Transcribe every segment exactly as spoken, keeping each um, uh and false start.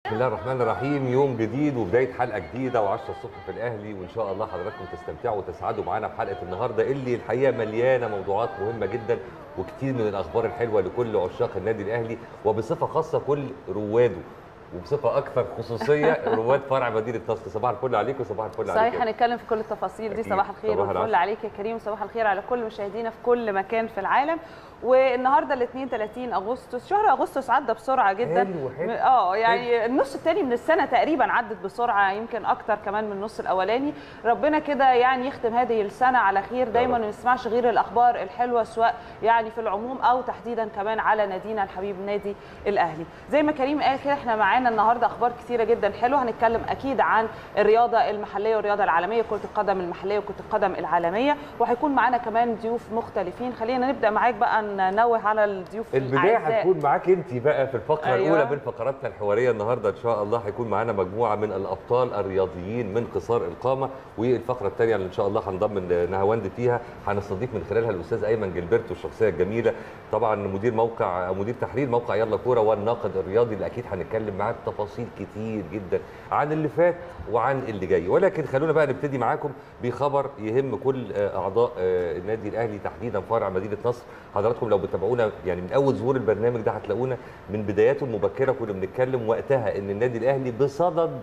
بسم الله الرحمن الرحيم. يوم جديد وبدايه حلقه جديده وعشرة الصبح في الاهلي، وان شاء الله حضراتكم تستمتعوا وتسعدوا معانا في حلقه النهارده اللي الحقيقه مليانه موضوعات مهمه جدا وكتير من الاخبار الحلوه لكل عشاق النادي الاهلي، وبصفه خاصه كل رواده، وبصفه اكثر خصوصيه رواد فرع مدينه نصر. صباح الفل عليكم وصباح الفل عليك. صحيح، هنتكلم في كل التفاصيل دي. صباح الخير والفل عليك يا كريم، صباح الخير على كل مشاهدينا في كل مكان في العالم. والنهارده الاثنين ثلاثين اغسطس، شهر اغسطس عدى بسرعه جدا. حلو حلو. اه يعني النص الثاني من السنه تقريبا عدت بسرعه، يمكن اكتر كمان من النص الاولاني. ربنا كده يعني يختم هذه السنه على خير دايما، ما نسمعش غير الاخبار الحلوه سواء يعني في العموم او تحديدا كمان على نادينا الحبيب نادي الاهلي. زي ما كريم قال كده، احنا معانا النهارده اخبار كثيره جدا حلوه. هنتكلم اكيد عن الرياضه المحليه والرياضه العالميه، كره القدم المحليه وكره القدم العالميه، وهيكون معانا كمان ضيوف مختلفين. خلينا نبدا معاك بقى ننوه على الضيوف. البدايه هتكون معاك انت بقى في الفقره أيوة. الاولى من فقراتنا الحواريه النهارده ان شاء الله هيكون معانا مجموعه من الابطال الرياضيين من قصار القامه، والفقره الثانيه اللي ان شاء الله هنضم نهاوند فيها هنستضيف من خلالها الاستاذ ايمن جلبرتو، الشخصيه الجميله طبعا مدير موقع مدير تحرير موقع يلا كوره والناقد الرياضي اللي اكيد هنتكلم معاه بتفاصيل كتير جدا عن اللي فات وعن اللي جاي. ولكن خلونا بقى نبتدي معاكم بخبر يهم كل اعضاء النادي الاهلي تحديدا فرع مدينه نصر. حضراتكم لو بتتابعونا يعني من اول ظهور البرنامج ده هتلاقونا من بداياته المبكره كنا بنتكلم وقتها ان النادي الاهلي بصدد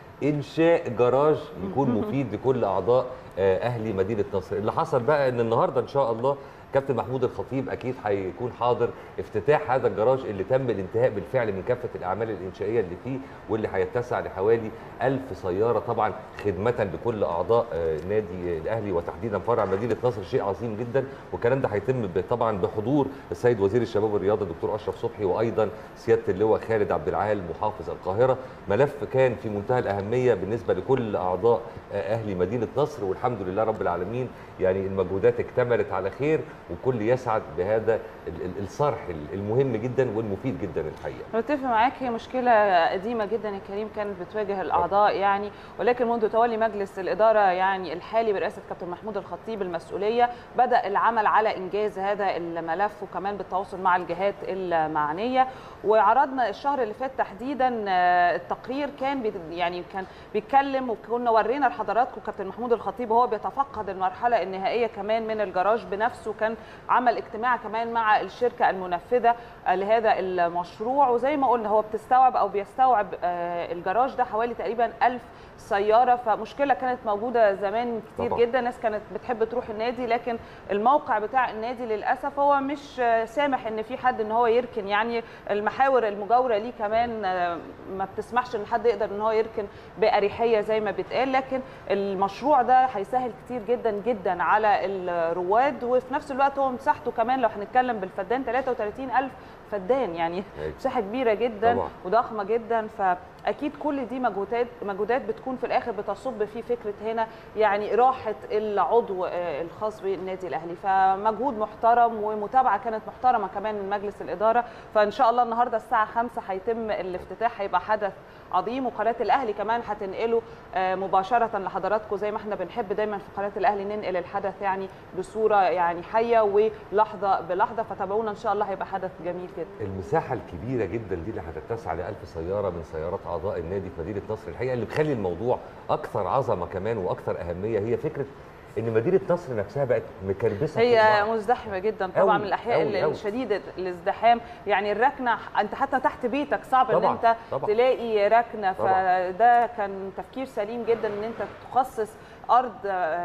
انشاء جراج يكون مفيد لكل اعضاء اهلي مدينه نصر. اللي حصل بقى ان النهارده ان شاء الله كابتن محمود الخطيب اكيد هيكون حاضر افتتاح هذا الجراج اللي تم الانتهاء بالفعل من كافه الاعمال الانشائيه اللي فيه، واللي هيتسع لحوالي ألف سياره طبعا خدمه لكل اعضاء نادي الاهلي وتحديدا فرع مدينه نصر. شيء عظيم جدا، والكلام ده هيتم طبعا بحضور السيد وزير الشباب والرياضه الدكتور اشرف صبحي، وايضا سياده اللواء خالد عبد العال محافظ القاهره. ملف كان في منتهى الاهميه بالنسبه لكل اعضاء اهلي مدينه نصر، والحمد لله رب العالمين يعني المجهودات اكتملت على خير، وكل يسعد بهذا الصرح المهم جدا والمفيد جدا الحقيقه. متفق معاك، هي مشكله قديمه جدا يا كريم كانت بتواجه الاعضاء يعني، ولكن منذ تولي مجلس الاداره يعني الحالي برئاسه كابتن محمود الخطيب المسؤوليه بدا العمل على انجاز هذا الملف، وكمان بالتواصل مع الجهات المعنيه. وعرضنا الشهر اللي فات تحديدا التقرير كان يعني كان بيتكلم، وكنا ورينا لحضراتكم كابتن محمود الخطيب وهو بيتفقد المرحله النهائيه كمان من الجراج بنفسه. كان عمل اجتماع كمان مع الشركه المنفذه لهذا المشروع، وزي ما قلنا هو بتستوعب او بيستوعب الجراج ده حوالي تقريبا ألف سياره. فمشكله كانت موجوده زمان كتير طبعا. جدا ناس كانت بتحب تروح النادي، لكن الموقع بتاع النادي للاسف هو مش سامح ان في حد ان هو يركن، يعني المحاور المجاوره ليه كمان ما بتسمحش ان حد يقدر ان هو يركن باريحيه زي ما بيتقال. لكن المشروع ده هيسهل كتير جدا جدا على الرواد، وفي نفس الوقت هو مساحته كمان لو هنتكلم بالفدان ثلاثة وثلاثين ألف فدان، يعني مساحه كبيره جدا طبعا. وضخمه جدا. فاكيد كل دي مجهودات مجهودات بتكون في الاخر بتصب في فكره هنا يعني راحه العضو الخاص بالنادي الاهلي. فمجهود محترم ومتابعه كانت محترمه كمان من مجلس الاداره. فان شاء الله النهارده الساعه خمسة هيتم الافتتاح، هيبقى حدث عظيم، وقناه الاهلي كمان هتنقله مباشره لحضراتكم زي ما احنا بنحب دايما في قناه الاهلي ننقل الحدث يعني بصوره يعني حيه ولحظه بلحظه. فتابعونا ان شاء الله، هيبقى حدث جميل جدا. المساحه الكبيره جدا دي اللي هتتسع ل ألف سياره من سيارات اعضاء النادي في مدينه نصر، الحقيقه اللي بتخلي الموضوع اكثر عظمه كمان واكثر اهميه هي فكره ان مدينه نصر نفسها بقت مكربسه، هي مزدحمه جدا طبعا من الاحياء الشديده الازدحام. يعني الركنه انت حتى تحت بيتك صعب ان انت طبعًا. تلاقي ركنه، فده كان تفكير سليم جدا ان انت تخصص ارض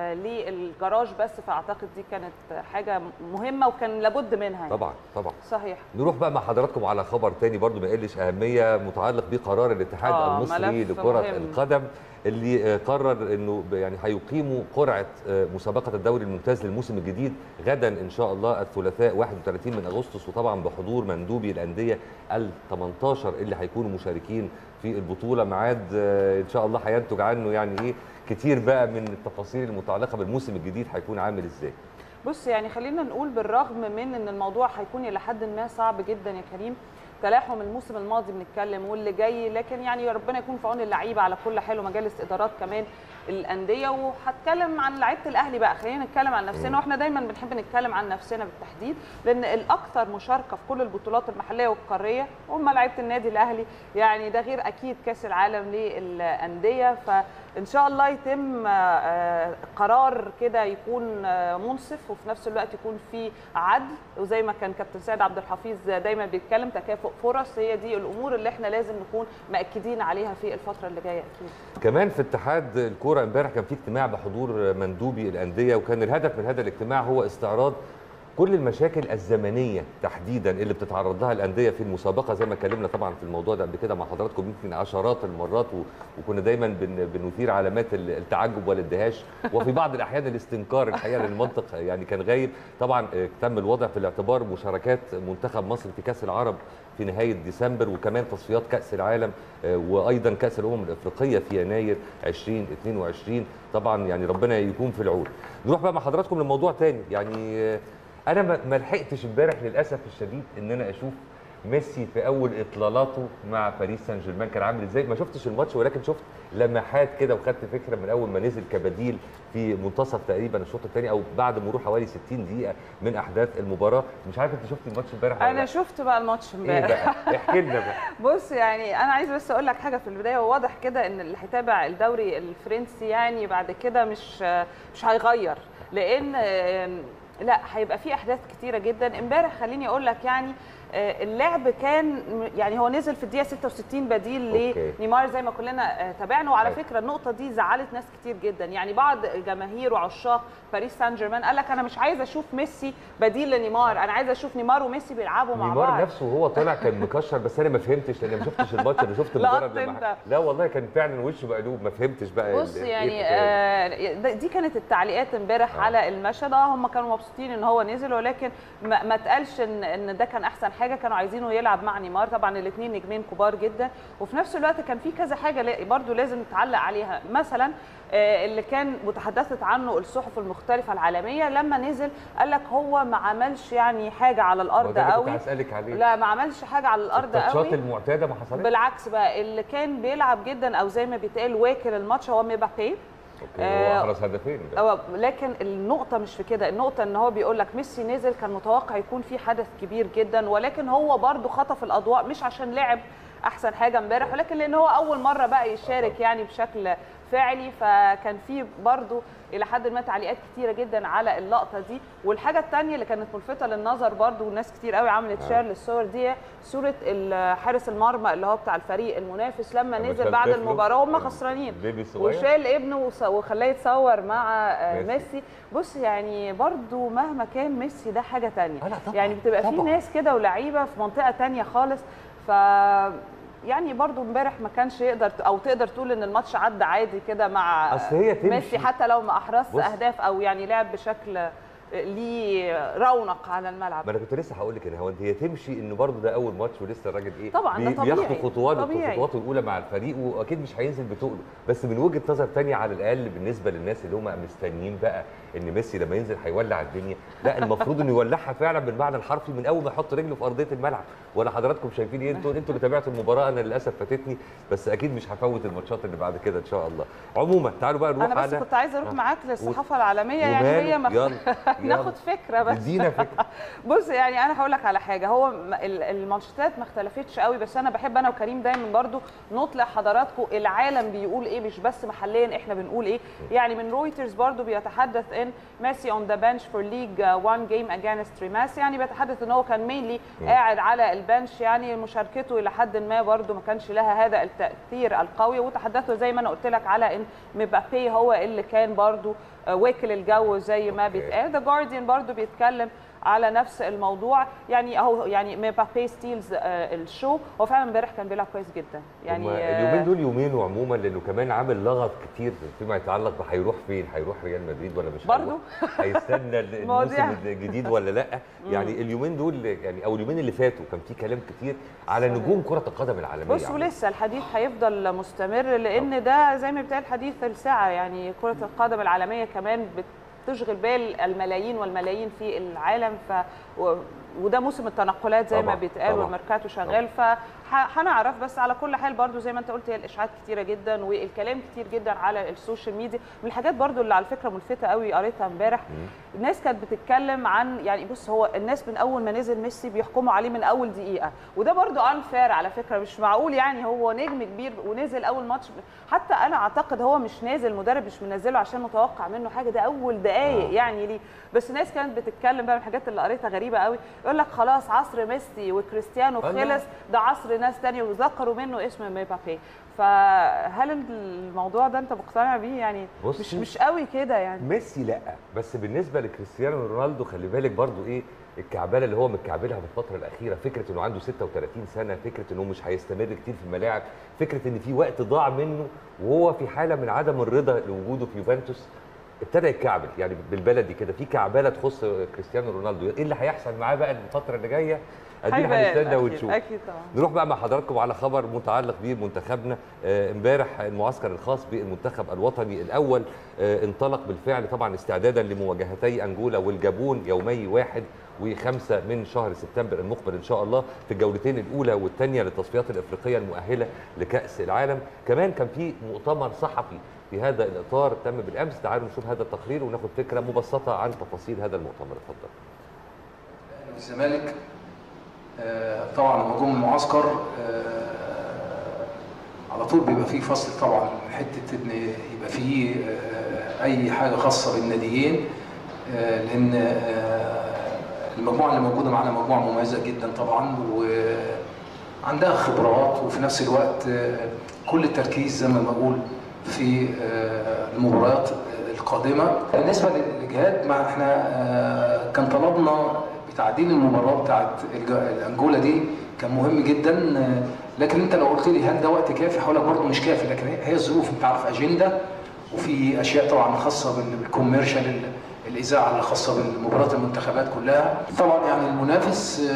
للجراج بس. فاعتقد دي كانت حاجه مهمه وكان لابد منها يعني. طبعا طبعا صحيح. نروح بقى مع حضراتكم على خبر تاني برضو ما يقلش اهميه متعلق بقرار الاتحاد آه المصري لكره مهم. القدم اللي قرر انه يعني هيقيموا قرعه مسابقه الدوري الممتاز للموسم الجديد غدا ان شاء الله الثلاثاء واحد وثلاثين من اغسطس، وطبعا بحضور مندوبي الانديه ال ثمانية عشر اللي هيكونوا مشاركين في البطوله. ميعاد ان شاء الله هينتج عنه يعني ايه كتير بقى من التفاصيل المتعلقه بالموسم الجديد هيكون عامل ازاي. بص يعني خلينا نقول بالرغم من ان الموضوع هيكون الى حد ما صعب جدا يا كريم، تلاحم الموسم الماضي بنتكلم واللي جاي، لكن يعني ربنا يكون في عون اللعيبه على كل حال ومجالس ادارات كمان الانديه. وهتكلم عن لعيبه الاهلي بقى، خلينا نتكلم عن نفسنا، واحنا دايما بنحب نتكلم عن نفسنا بالتحديد لان الاكثر مشاركه في كل البطولات المحليه والقاريه هم لعيبه النادي الاهلي، يعني ده غير اكيد كاس العالم للانديه. فان شاء الله يتم قرار كده يكون منصف وفي نفس الوقت يكون في عدل، وزي ما كان كابتن سيد عبد الحفيظ دايما بيتكلم تكافؤ فرص. هي دي الامور اللي احنا لازم نكون مأكدين عليها في الفتره اللي جايه اكيد. كمان في اتحاد الكوره امبارح كان في اجتماع بحضور مندوبي الانديه، وكان الهدف من هذا الاجتماع هو استعراض كل المشاكل الزمنيه تحديدا اللي بتتعرض لها الانديه في المسابقه، زي ما اتكلمنا طبعا في الموضوع ده قبل كده مع حضراتكم يمكن عشرات المرات، وكنا دايما بن بنثير علامات التعجب والاندهاش وفي بعض الاحيان الاستنكار الحقيقه للمنطق يعني كان غايب. طبعا تم الوضع في الاعتبار مشاركات منتخب مصر في كاس العرب في نهايه ديسمبر، وكمان تصفيات كاس العالم وايضا كاس الامم الافريقيه في يناير ألفين واثنين وعشرين. طبعا يعني ربنا يكون في العون. نروح بقى مع حضراتكم لموضوع تاني. يعني انا ما لحقتش امبارح للاسف الشديد ان انا اشوف ميسي في اول اطلالاته مع باريس سان جيرمان كان عامل ازاي. ما شفتش الماتش ولكن شفت لمحات كده وخدت فكره من اول ما نزل كبديل في منتصف تقريبا الشوط الثاني او بعد مرور حوالي ستين دقيقه من احداث المباراه. مش عارف انت شفتي الماتش امبارح ولا لا؟ انا شفت بقى الماتش امبارح. ايه بقى؟ احكي لنا بقى. بص يعني انا عايز بس اقول لك حاجه في البدايه، وواضح كده ان اللي هيتابع الدوري الفرنسي يعني بعد كده مش مش هيغير، لان لا هيبقى في احداث كتيره جدا. امبارح خليني اقول لك يعني اللعب كان يعني هو نزل في الدقيقه ستة وستين بديل لنيمار زي ما كلنا تابعنا. وعلى فكره النقطه دي زعلت ناس كتير جدا، يعني بعض جماهير وعشاق باريس سان جيرمان قال لك انا مش عايز اشوف ميسي بديل لنيمار، انا عايز اشوف نيمار وميسي بيلعبوا مع بعض. نيمار نفسه وهو طالع كان مكشر، بس انا ما فهمتش لان ما شفتش الماتش، انا شفت مجرد لما لا والله كان فعلا وشه مقلوب، ما فهمتش بقى. بص يعني آه دي كانت التعليقات امبارح آه. على المشهد. هم كانوا مبسوطين ان هو نزل، ولكن ما, ما اتقالش ان ان ده كان احسن حاجه، كانوا عايزينه يلعب مع نيمار. طبعا الاثنين نجمين كبار جدا، وفي نفس الوقت كان في كذا حاجه برضو لازم نتعلق عليها. مثلا اللي كان متحدثت عنه الصحف المختلفه العالميه لما نزل قال لك هو ما عملش يعني حاجه على الارض قوي. كنت هسألك عليه. لا ما عملش حاجه على الارض قوي، التاتشات المعتاده ما حصلتش. بالعكس بقى اللي كان بيلعب جدا او زي ما بيتقال واكل الماتش هو مبابي. اوكي هو احرز هدفين. لكن النقطه مش في كده، النقطه ان هو بيقول لك ميسي نزل كان متوقع يكون في حدث كبير جدا، ولكن هو برده خطف الاضواء مش عشان لعب احسن حاجه امبارح، ولكن لان هو اول مره بقى يشارك يعني بشكل فعلي. فكان في برده الى حد ما تعليقات كتيره جدا على اللقطه دي. والحاجه الثانيه اللي كانت ملفته للنظر برده وناس كتير قوي عملت شير للصور دي، صوره حارس المرمى اللي هو بتاع الفريق المنافس لما نزل بعد المباراه هم خسرانين وشال ابنه وخلاه يتصور مع ميسي. بص يعني برده مهما كان ميسي ده حاجه ثانيه، يعني بتبقى في ناس كده ولاعيبه في منطقه ثانيه خالص. ف يعني برضو امبارح ما كانش يقدر او تقدر تقول ان الماتش عدى عادي كده مع ميسي حتى لو ما احرزش اهداف او يعني لعب بشكل ليه رونق على الملعب. ما انا كنت لسه هقول لك ان هو هي تمشي انه برضه ده اول ماتش ولسه الراجل ايه طبعا ده طبيعي بياخد خطوات خطواته الاولى مع الفريق واكيد مش هينزل بتقله، بس من وجهه نظر ثانيه على الاقل بالنسبه للناس اللي هم مستنيين بقى ان ميسي لما ينزل هيولع الدنيا، لا المفروض انه يولعها فعلا بالمعنى الحرفي من اول ما يحط رجله في ارضيه الملعب. ولا حضراتكم شايفين ايه؟ انتوا انتوا اللي تابعتوا المباراه، انا للاسف فاتتني، بس اكيد مش هفوت الماتشات اللي بعد كده ان شاء الله. عموما تعالوا بقى نروح. انا بس كنت عايزه اروح معاك للصحافه العالميه يعني هي مخ... يلا ناخد فكره بس ادينا فكره. بص يعني انا هقول لك على حاجه، هو المانشيتات ما اختلفتش قوي، بس انا بحب انا وكريم دايما برضو نطلع حضراتكم العالم بيقول ايه مش بس محليا احنا بنقول ايه. يعني من رويترز برضو بيتحدث ان ميسي اون ذا بنش فور ليج واحد جيم اجينست ريماس، يعني بيتحدث ان هو كان مينلي قاعد على البنش، يعني مشاركته الى حد ما برضو ما كانش لها هذا التاثير القوي. وتحدثوا زي ما انا قلت لك على ان مبابي هو اللي كان برضو واكل الجو زي ما بيتقال. ذا جارديان برضو بيتكلم على نفس الموضوع، يعني اهو يعني مبابي ستيلز الشو. هو فعلا امبارح كان بيلعب كويس جدا يعني. اليومين دول يومين وعموما لانه كمان عامل لغط كتير فيما يتعلق بهيروح فين، هيروح ريال مدريد ولا مش برضه هيستنى الموسم الجديد ولا لا. يعني اليومين دول يعني او اليومين اللي فاتوا كان في كلام كتير على نجوم كرة القدم العالمية. بص يعني. ولسه الحديث هيفضل مستمر لان ده زي ما بيتقال حديث الساعة، يعني كرة القدم العالمية كمان بت تشغل بال الملايين والملايين في العالم. ف وده موسم التنقلات زي ما بيتقال والميركاتو شغال، فهنعرف. بس على كل حال برضو زي ما انت قلت هي الاشاعات كتيره جدا والكلام كتير جدا على السوشيال ميديا. من الحاجات برضو اللي على فكره ملفته قوي قريتها امبارح، الناس كانت بتتكلم عن يعني بص هو الناس من اول ما نزل ميسي بيحكموا عليه من اول دقيقه، وده برضو انفير على فكره. مش معقول يعني هو نجم كبير ونزل اول ماتش، حتى انا اعتقد هو مش نازل مدرب مش منزله عشان متوقع منه حاجه، ده اول دقائق يعني ليه. بس الناس كانت بتتكلم بقى من الحاجات اللي قريتها غريبه قوي، يقول لك خلاص عصر ميسي وكريستيانو خلص، ده عصر ناس ثانيه، وذكروا منه اسم مبابي. فهل الموضوع ده انت مقتنع بيه؟ يعني مش مش قوي كده يعني. ميسي لا، بس بالنسبه لكريستيانو رونالدو خلي بالك برضو ايه الكعبله اللي هو متكعبلها في الفتره الاخيره، فكره انه عنده ستة وثلاثين سنه، فكره انه مش هيستمر كتير في الملاعب، فكره ان في وقت ضاع منه وهو في حاله من عدم الرضا لوجوده في يوفنتوس، ابتدى يتكعبل يعني بالبلدي كده، في كعبله تخص كريستيانو رونالدو. ايه اللي هيحصل معاه بقى الفتره اللي جايه؟ ادينا هنستنى ونشوف. اكيد طبعا. نروح بقى مع حضراتكم على خبر متعلق بمنتخبنا. امبارح آه المعسكر الخاص بالمنتخب الوطني الاول آه انطلق بالفعل طبعا استعدادا لمواجهتي انجولا والجابون يومي واحد وخمسة من شهر سبتمبر المقبل ان شاء الله في الجولتين الاولى والثانيه للتصفيات الافريقيه المؤهله لكاس العالم. كمان كان في مؤتمر صحفي في هذا الاطار تم بالامس. تعالوا نشوف هذا التقرير وناخد فكره مبسطه عن تفاصيل هذا المؤتمر. اتفضل. الزمالك طبعا لما جم المعسكر على طول بيبقى فيه فصل طبعا من حته ان يبقى فيه اي حاجه خاصه بالناديين، لان المجموعه اللي موجوده معانا مجموعه مميزه جدا طبعا وعندها خبرات، وفي نفس الوقت كل التركيز زي ما بقول في المباريات القادمه. بالنسبه للاجهاد، ما احنا كان طلبنا تعديل المباراه بتاعت الانجولا دي كان مهم جدا، لكن انت لو قلت لي هل ده وقت كافي هقول لك برضه مش كافي، لكن هي الظروف انت عارف اجنده، وفي اشياء طبعا خاصه بالكوميرشال الاذاعه اللي خاصه بالمباريات المنتخبات كلها. طبعا يعني المنافس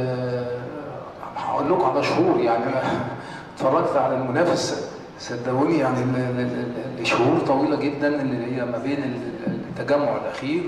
هقول لكم على شهور، يعني انا اتفرجت على المنافس صدقوني يعني لشهور طويله جدا اللي هي ما بين التجمع الاخير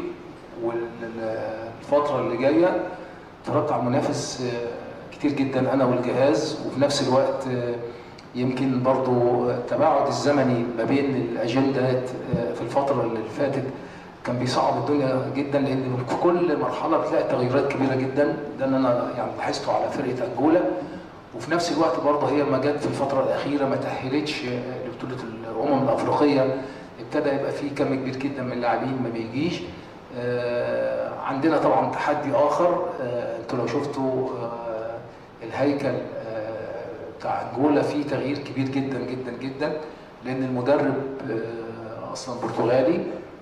والفتره اللي جايه. اتفرجت على المنافس كتير جدا انا والجهاز، وفي نفس الوقت يمكن برضو التباعد الزمني ما بين الاجندات في الفتره اللي فاتت كان بيصعب الدنيا جدا، لان في كل مرحله بتلاقي تغيرات كبيره جدا. ده اللي انا يعني لاحظته على فرقه انجولا. وفي نفس الوقت برضه هي ما جت في الفتره الاخيره ما تاهلتش لبطوله الامم الافريقيه، ابتدى يبقى في كم كبير جدا من اللاعبين ما بيجيش. آه عندنا طبعا تحدي اخر، آه انتوا لو شفتوا آه الهيكل آه بتاع انجولا فيه تغيير كبير جدا جدا جدا، لان المدرب آه اصلا برتغالي،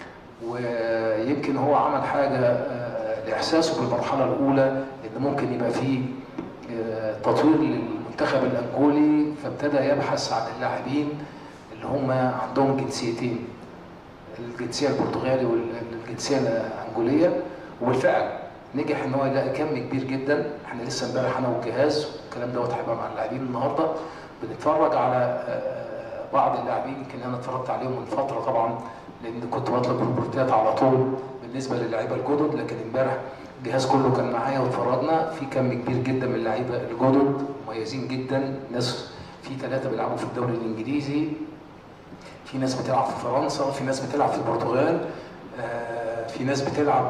ويمكن هو عمل حاجه آه لاحساسه بالمرحله الاولى ان ممكن يبقى فيه آه تطوير للمنتخب الانجولي، فابتدى يبحث عن اللاعبين اللي هم عندهم جنسيتين، الجنسيه البرتغالي والجنسيه الانجوليه، وبالفعل نجح ان هو يلاقي كم كبير جدا. احنا لسه امبارح انا والجهاز والكلام دوت هيبقى مع اللاعبين النهارده بنتفرج على بعض اللاعبين يمكن انا اتفرجت عليهم من فتره طبعا، لان كنت بطلب ريبورتات على طول بالنسبه للاعيبه الجدد، لكن امبارح الجهاز كله كان معايا واتفرجنا في كم كبير جدا من اللعيبه الجدد مميزين جدا. ناس في ثلاثه بيلعبوا في الدوري الانجليزي، في ناس بتلعب في فرنسا، في ناس بتلعب في البرتغال، في ناس بتلعب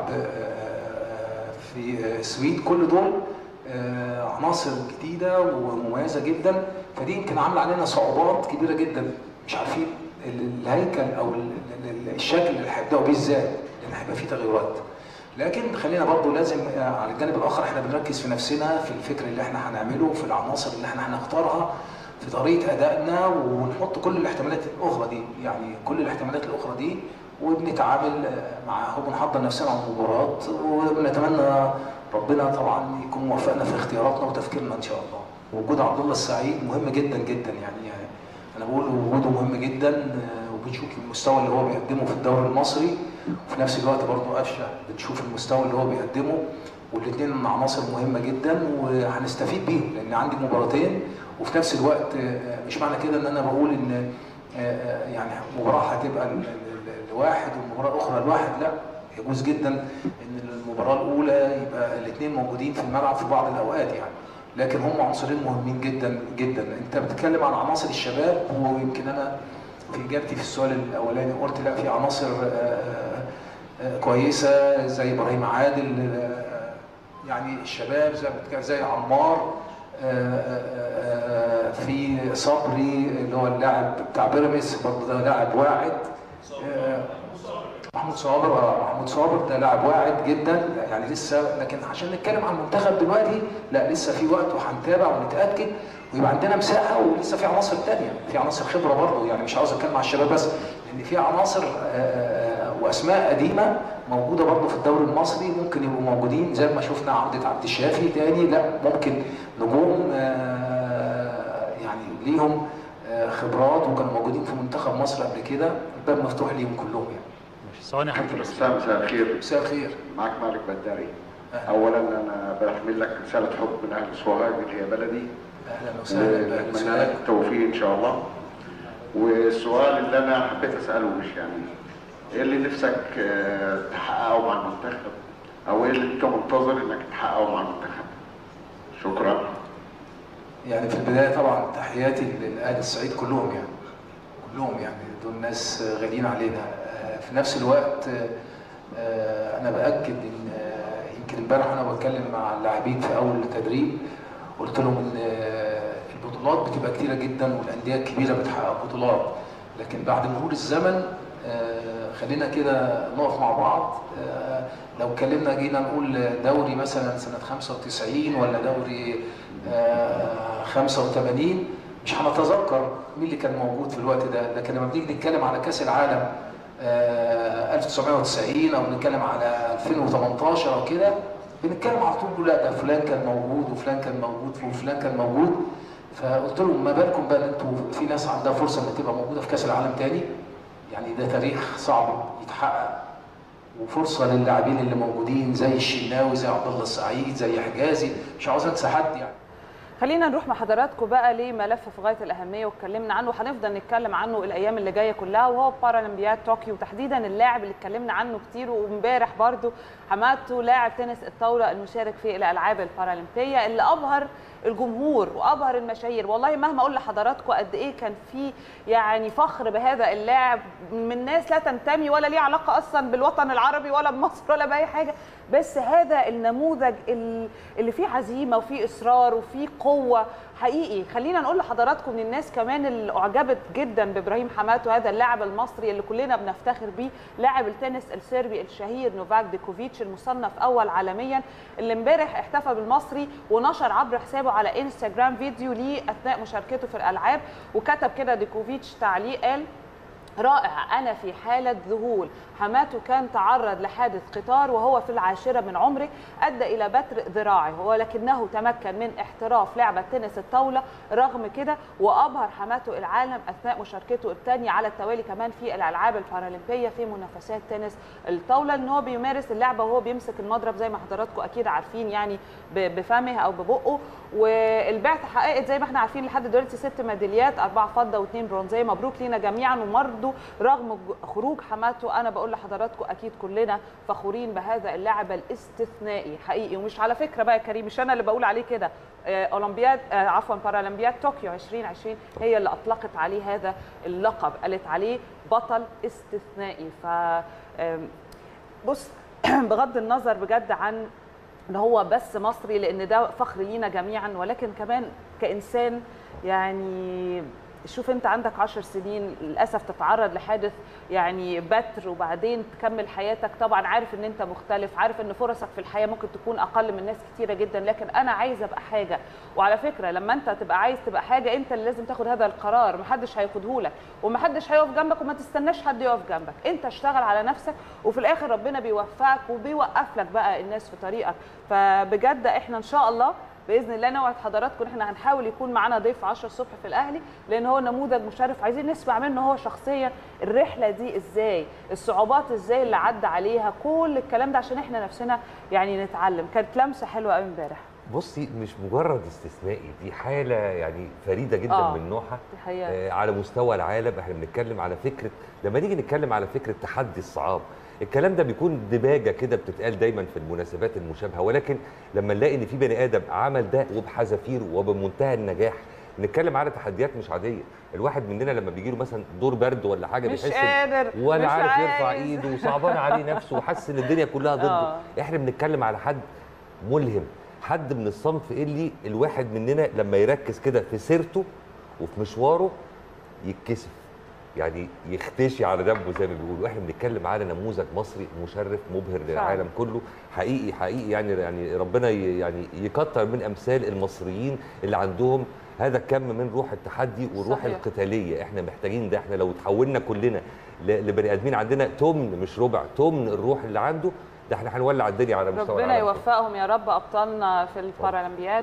في السويد. كل دول عناصر جديده ومميزه جدا، فدي يمكن عامله علينا صعوبات كبيره جدا، مش عارفين الهيكل او الشكل اللي هيبداوا بيه ازاي، لان هيبقى فيه تغيرات. لكن خلينا برضه لازم على الجانب الاخر احنا بنركز في نفسنا، في الفكر اللي احنا هنعمله، في العناصر اللي احنا هنختارها، في طريقه ادائنا، ونحط كل الاحتمالات الاخرى دي، يعني كل الاحتمالات الاخرى دي، وبنتعامل معاها وبنحضر نفسنا على المباراه، ونتمنى ربنا طبعا يكون موفقنا في اختياراتنا وتفكيرنا ان شاء الله. وجود عبد الله السعيد مهم جدا جدا، يعني انا بقول وجوده مهم جدا، وبنشوف المستوى اللي هو بيقدمه في الدوري المصري، وفي نفس الوقت برضه قفشه بنشوف المستوى اللي هو بيقدمه، والاثنين عناصر مهمه جدا وهنستفيد بيهم، لان عندي مباراتين. وفي نفس الوقت مش معنى كده ان انا بقول ان يعني مباراه هتبقى لواحد والمباراه الاخرى لواحد، لا، يجوز جدا ان المباراه الاولى يبقى الاثنين موجودين في الملعب في بعض الاوقات يعني، لكن هم عنصرين مهمين جدا جدا. انت بتتكلم عن عناصر الشباب، ويمكن انا في اجابتي في السؤال الاولاني قلت لا، في عناصر كويسه زي ابراهيم عادل، يعني الشباب زي زي عمار، في صبري اللي هو اللاعب بتاع بيراميدز برضه ده لاعب واعد، محمود صابر اه محمود صابر ده لاعب واعد جدا يعني لسه. لكن عشان نتكلم عن المنتخب دلوقتي لا، لسه في وقت وهنتابع ونتاكد ويبقى عندنا مساحه، ولسه في عناصر ثانيه، في عناصر خبره برضه يعني، مش عاوز اتكلم على الشباب بس، لان في عناصر واسماء قديمه موجوده برضه في الدوري المصري ممكن يبقوا موجودين، زي ما شفنا عوده عبد الشافي تاني، لا ممكن نجوم يعني ليهم خبرات وكانوا موجودين في منتخب مصر قبل كده، الباب مفتوح ليهم كلهم يعني. ثواني يا حبيبي. مساء مساء الخير. مساء الخير. معاك مالك بداري. اولا انا بحمل لك رساله حب من اهل سوهاج اللي هي بلدي. اهلا وسهلا. اتمنى لك التوفيق ان شاء الله. والسؤال اللي انا حبيت اساله مش يعني ايه اللي نفسك تحققه مع المنتخب، او ايه اللي انت منتظر انك تحققه مع المنتخب؟ شكرا. يعني في البدايه طبعا تحياتي لاهل الصعيد كلهم يعني، كلهم يعني دول ناس غاليين علينا. في نفس الوقت انا باكد ان يمكن امبارح انا بتكلم مع اللاعبين في اول تدريب قلت لهم ان البطولات بتبقى كتيره جدا والانديه الكبيره بتحقق بطولات، لكن بعد مرور الزمن خلينا كده نقف مع بعض. لو اتكلمنا جينا نقول دوري مثلا سنه خمسة وتسعين ولا دوري خمسة وثمانين مش هنتذكر مين اللي كان موجود في الوقت ده، لكن لما بنيجي نتكلم على كاس العالم ألف وتسعمائة وتسعين او نتكلم على ألفين وثمانية عشر او كده بنتكلم على طول لا ده فلان كان موجود وفلان كان موجود وفلان كان موجود. فقلت لهم ما بالكم بقى انتوا في ناس عندها فرصه ان تبقى موجوده في كاس العالم تاني، يعني ده تاريخ صعب يتحقق، وفرصه للاعبين اللي موجودين زي الشناوي زي عبد الله السعيد زي حجازي، مش عاوز انسى حد يعني. خلينا نروح مع حضراتكم بقى لملف في غايه الاهميه واتكلمنا عنه وهنفضل نتكلم عنه الايام اللي جايه كلها، وهو بارالمبياد طوكيو، تحديدا اللاعب اللي اتكلمنا عنه كتير، وامبارح برضو حماتو لاعب تنس الطاوله المشارك في الالعاب البارالمبيه اللي ابهر الجمهور وابهر المشاهير. والله مهما اقول لحضراتكم قد ايه كان في يعني فخر بهذا اللاعب من ناس لا تنتمي ولا ليه علاقه اصلا بالوطن العربي ولا بمصر ولا باي حاجه، بس هذا النموذج اللي فيه عزيمه وفيه اصرار وفيه قوه حقيقي. خلينا نقول لحضراتكم من الناس كمان اللي اعجبت جدا بابراهيم حماتو، هذا اللاعب المصري اللي كلنا بنفتخر بيه، لاعب التنس السربي الشهير نوفاك ديكوفيتش المصنف اول عالميا، اللي امبارح احتفى بالمصري ونشر عبر حسابه على انستغرام فيديو ليه اثناء مشاركته في الالعاب، وكتب كده ديكوفيتش تعليق قال: رائع، أنا في حالة ذهول. حماتو كان تعرض لحادث قطار وهو في العاشرة من عمره أدى إلى بتر ذراعه، ولكنه تمكن من احتراف لعبة تنس الطاولة رغم كده، وأبهر حماتو العالم أثناء مشاركته الثانية على التوالي كمان في الألعاب البارالمبية في منافسات تنس الطاولة، إن هو بيمارس اللعبة وهو بيمسك المضرب زي ما حضراتكم أكيد عارفين يعني بفمه أو ببقه. والبعثة حققت زي ما احنا عارفين لحد دلوقتي ست ميداليات، أربعة فضة واثنين برونزية، مبروك لينا جميعا. وبرضه رغم خروج حماتو أنا بقول لحضراتكم أكيد كلنا فخورين بهذا اللاعب الاستثنائي حقيقي. ومش على فكرة بقى يا كريم، مش أنا اللي بقول عليه كده، أولمبياد عفوا بارالمبياد طوكيو ألفين وعشرين هي اللي أطلقت عليه هذا اللقب، قالت عليه بطل استثنائي. ف بص بغض النظر بجد عن ان هو بس مصري، لان ده فخر لينا جميعا، ولكن كمان كانسان يعني شوف انت عندك عشر سنين للاسف تتعرض لحادث يعني بتر وبعدين تكمل حياتك. طبعا عارف ان انت مختلف، عارف ان فرصك في الحياه ممكن تكون اقل من ناس كتيره جدا، لكن انا عايزه ابقى حاجه. وعلى فكره لما انت تبقى عايز تبقى حاجه انت اللي لازم تاخد هذا القرار، محدش هياخده لك ومحدش هيقف جنبك، وما تستناش حد يقف جنبك، انت اشتغل على نفسك وفي الاخر ربنا بيوفقك وبيوقف لك بقى الناس في طريقك. فبجد احنا ان شاء الله باذن الله نوعد حضراتكم ان احنا هنحاول يكون معانا ضيف عشرة الصبح في الاهلي، لان هو نموذج مشرف، عايزين نسمع منه هو شخصيا الرحله دي ازاي، الصعوبات ازاي اللي عدى عليها، كل الكلام ده عشان احنا نفسنا يعني نتعلم. كانت لمسه حلوه قوي امبارح. بصي مش مجرد استثنائي، دي حاله يعني فريده جدا آه. من نوعها آه على مستوى العالم. احنا بنتكلم على فكره، لما نيجي نتكلم على فكره تحدي الصعاب، الكلام ده بيكون دباجه كده بتتقال دايما في المناسبات المشابهه، ولكن لما نلاقي ان في بني ادم عمل ده وبحذافيره وبمنتهى النجاح، نتكلم على تحديات مش عاديه. الواحد مننا لما بيجي له مثلا دور برد ولا حاجه مش بيحس قادر ولا مش عارف عايز. يرفع ايده وصعبان عليه نفسه وحاسس ان الدنيا كلها ضده. آه. احنا بنتكلم على حد ملهم، حد من الصنف اللي الواحد مننا لما يركز كده في سيرته وفي مشواره يتكسف، يعني يختشي على دمه زي ما بيقولوا. احنا بنتكلم على نموذج مصري مشرف مبهر للعالم كله، حقيقي حقيقي يعني يعني ربنا يعني يكتر من امثال المصريين اللي عندهم هذا الكم من روح التحدي والروح صحيح. القتاليه. احنا محتاجين ده. احنا لو تحولنا كلنا لبني ادمين عندنا تمن مش ربع تمن الروح اللي عنده ده، احنا هنولع الدنيا على مستوى ربنا يوفقهم يا رب ابطالنا في البارالمبياد،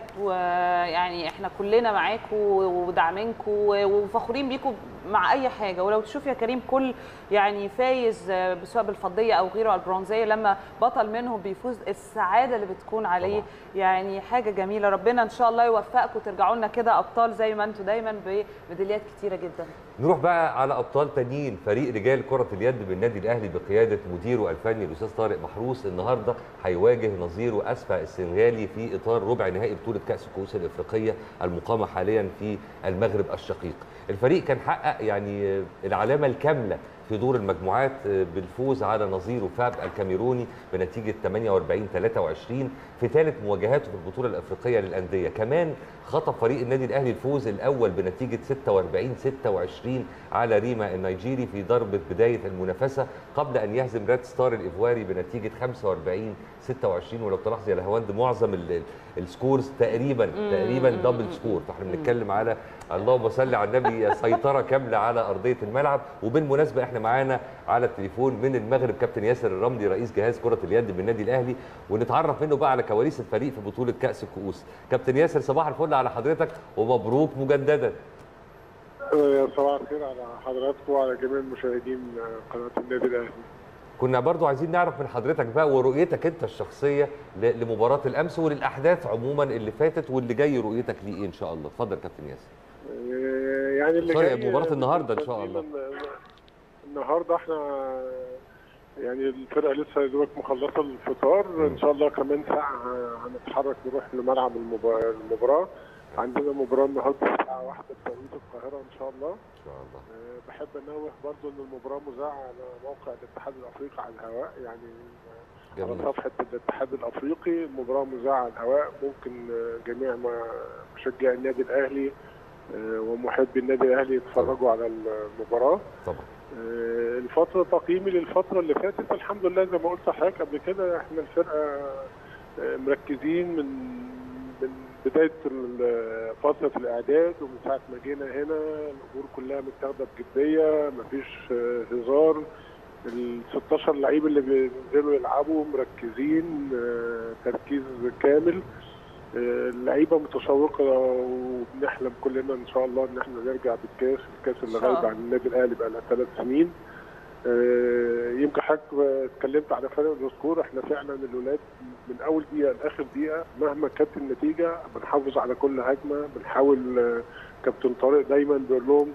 ويعني احنا كلنا معاكم وداعمينكم وفخورين بيكم مع اي حاجه. ولو تشوف يا كريم كل يعني فايز سواء بالفضيه او غيره البرونزيه لما بطل منهم بيفوز، السعاده اللي بتكون عليه طبعا. يعني حاجه جميله. ربنا ان شاء الله يوفقكم وترجعوا لنا كده ابطال زي ما انتم دايما بميداليات كتيره جدا. نروح بقى على ابطال تانيين. فريق رجال كره اليد بالنادي الاهلي بقياده مديره الفني الاستاذ طارق محروس النهارده هيواجه نظيره اسفا السنغالي في اطار ربع نهائي بطوله كاس الكؤوس الافريقيه المقامه حاليا في المغرب الشقيق. الفريق كان حقق يعني العلامه الكامله في دور المجموعات بالفوز على نظيره فاب الكاميروني بنتيجه ثمانية وأربعين ثلاثة وعشرين في ثالث مواجهاته في البطوله الافريقيه للانديه. كمان خطف فريق النادي الاهلي الفوز الاول بنتيجه ستة وأربعين ستة وعشرين على ريما النيجيري في ضربه بدايه المنافسه، قبل ان يهزم ريد ستار الايفواري بنتيجه خمسة وأربعين ستة وعشرين. ولو تلاحظ يا لهواند معظم السكورز تقريبا تقريبا دبل سكور، فاحنا بنتكلم على اللهم صل على النبي سيطره كامله على ارضيه الملعب. وبالمناسبه احنا معانا على التليفون من المغرب كابتن ياسر الرملي رئيس جهاز كره اليد بالنادي الاهلي، ونتعرف منه بقى على كواليس الفريق في بطوله كاس الكؤوس. كابتن ياسر صباح الفل على حضرتك ومبروك مجددا. صباح الخير على حضراتكم وعلى جميع المشاهدين قناه النادي الاهلي. كنا برضو عايزين نعرف من حضرتك بقى ورؤيتك انت الشخصيه لمباراه الامس وللاحداث عموما اللي فاتت واللي جاي رؤيتك ليه ايه ان شاء الله. اتفضل كابتن ياسر. يعني اللي جاي مباراه النهارده ان شاء الله. النهارده احنا يعني الفرقه لسه يا دوبك مخلصه الفطار، ان شاء الله كمان ساعه هنتحرك نروح لملعب المباراه. عندنا مباراه النهارده الساعه واحدة بتوقيت القاهره ان شاء الله. ان شاء الله. أه بحب انوه برضو ان المباراه مذاعه على موقع الاتحاد الافريقي على الهواء، يعني جميل. على صفحه الاتحاد الافريقي المباراه مذاعه على الهواء، ممكن جميع مشجعي النادي الاهلي ومحبي النادي الاهلي يتفرجوا على المباراه. طبعا. الفتره تقييمي للفتره اللي فاتت الحمد لله زي ما قلت لحضرتك قبل كده، احنا الفرقه مركزين من من بدايه فتره الاعداد ومن ساعه ما جينا هنا الامور كلها متاخده بجديه، مفيش هزار. ال ستاشر لعيب اللي بينزلوا يلعبوا مركزين تركيز كامل، اللعيبه متشوقه وبنحلم كلنا ان شاء الله ان احنا نرجع بالكاس، الكاس اللي غايب عن النادي الاهلي بقى لها ثلاث سنين. يمكن حضرتك اتكلمت على فرق السكور، احنا فعلا الولاد من اول دقيقه لاخر دقيقه مهما كانت النتيجه بنحافظ على كل هجمه، بنحاول. كابتن طارق دايما بيقول لهم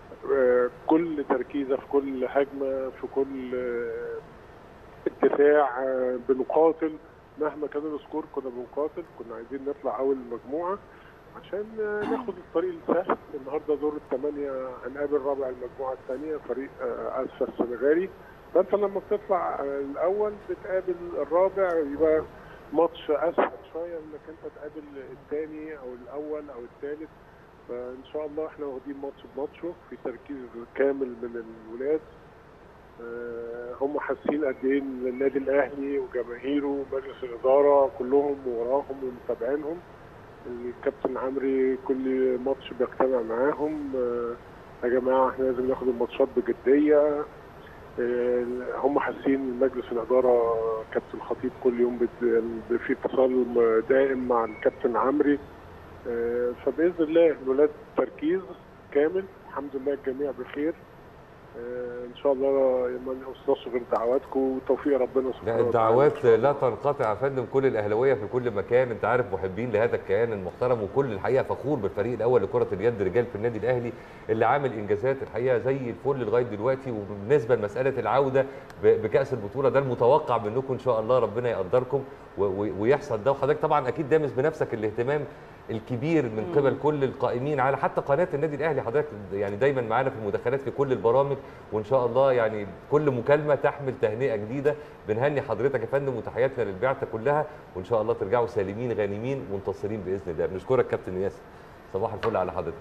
كل تركيزه في كل هجمه في كل الدفاع بنقاتل، مهما كان السكور كنا بنقاتل، كنا عايزين نطلع اول المجموعه عشان ناخد الطريق السهل. النهارده دور الثمانيه هنقابل رابع المجموعه الثانيه فريق اسفا السنغالي، فانت لما بتطلع الاول بتقابل الرابع يبقى ماتش اسهل شويه انك انت تقابل الثاني او الاول او الثالث. فان شاء الله احنا واخدين ماتش بماتشه في تركيز كامل من الولاد. هم حاسين قد ايه النادي الاهلي وجماهيره ومجلس الاداره كلهم وراهم ومتابعينهم. الكابتن عمري كل ماتش بيجتمع معاهم، يا جماعه احنا لازم ناخد الماتشات بجديه. هم حاسين مجلس الاداره كابتن خطيب كل يوم في اتصال دائم مع الكابتن عمري، فباذن الله الولاد تركيز كامل. الحمد لله الجميع بخير، ان شاء الله ما نوصلش غير دعواتكم وتوفيق ربنا سبحانه وتعالى. الدعوات لا تنقطع يا فندم، كل الاهلاويه في كل مكان، انت عارف محبين لهذا الكيان المحترم، وكل الحقيقه فخور بالفريق الاول لكره اليد رجال في النادي الاهلي اللي عامل انجازات الحقيقه زي الفل لغايه دلوقتي. وبالنسبه لمساله العوده بكاس البطوله ده المتوقع منكم ان شاء الله، ربنا يقدركم ويحصل ده. وحضرتك طبعا اكيد دامس بنفسك الاهتمام الكبير من قبل كل القائمين على حتى قناه النادي الاهلي، حضرتك يعني دايما معانا في المداخلات في كل البرامج، وان شاء الله يعني كل مكالمه تحمل تهنئه جديده. بنهني حضرتك يا فندم وتحياتنا للبعثه كلها، وان شاء الله ترجعوا سالمين غانمين منتصرين باذن الله. بنشكرك كابتن ياسر، صباح الفل على حضرتك.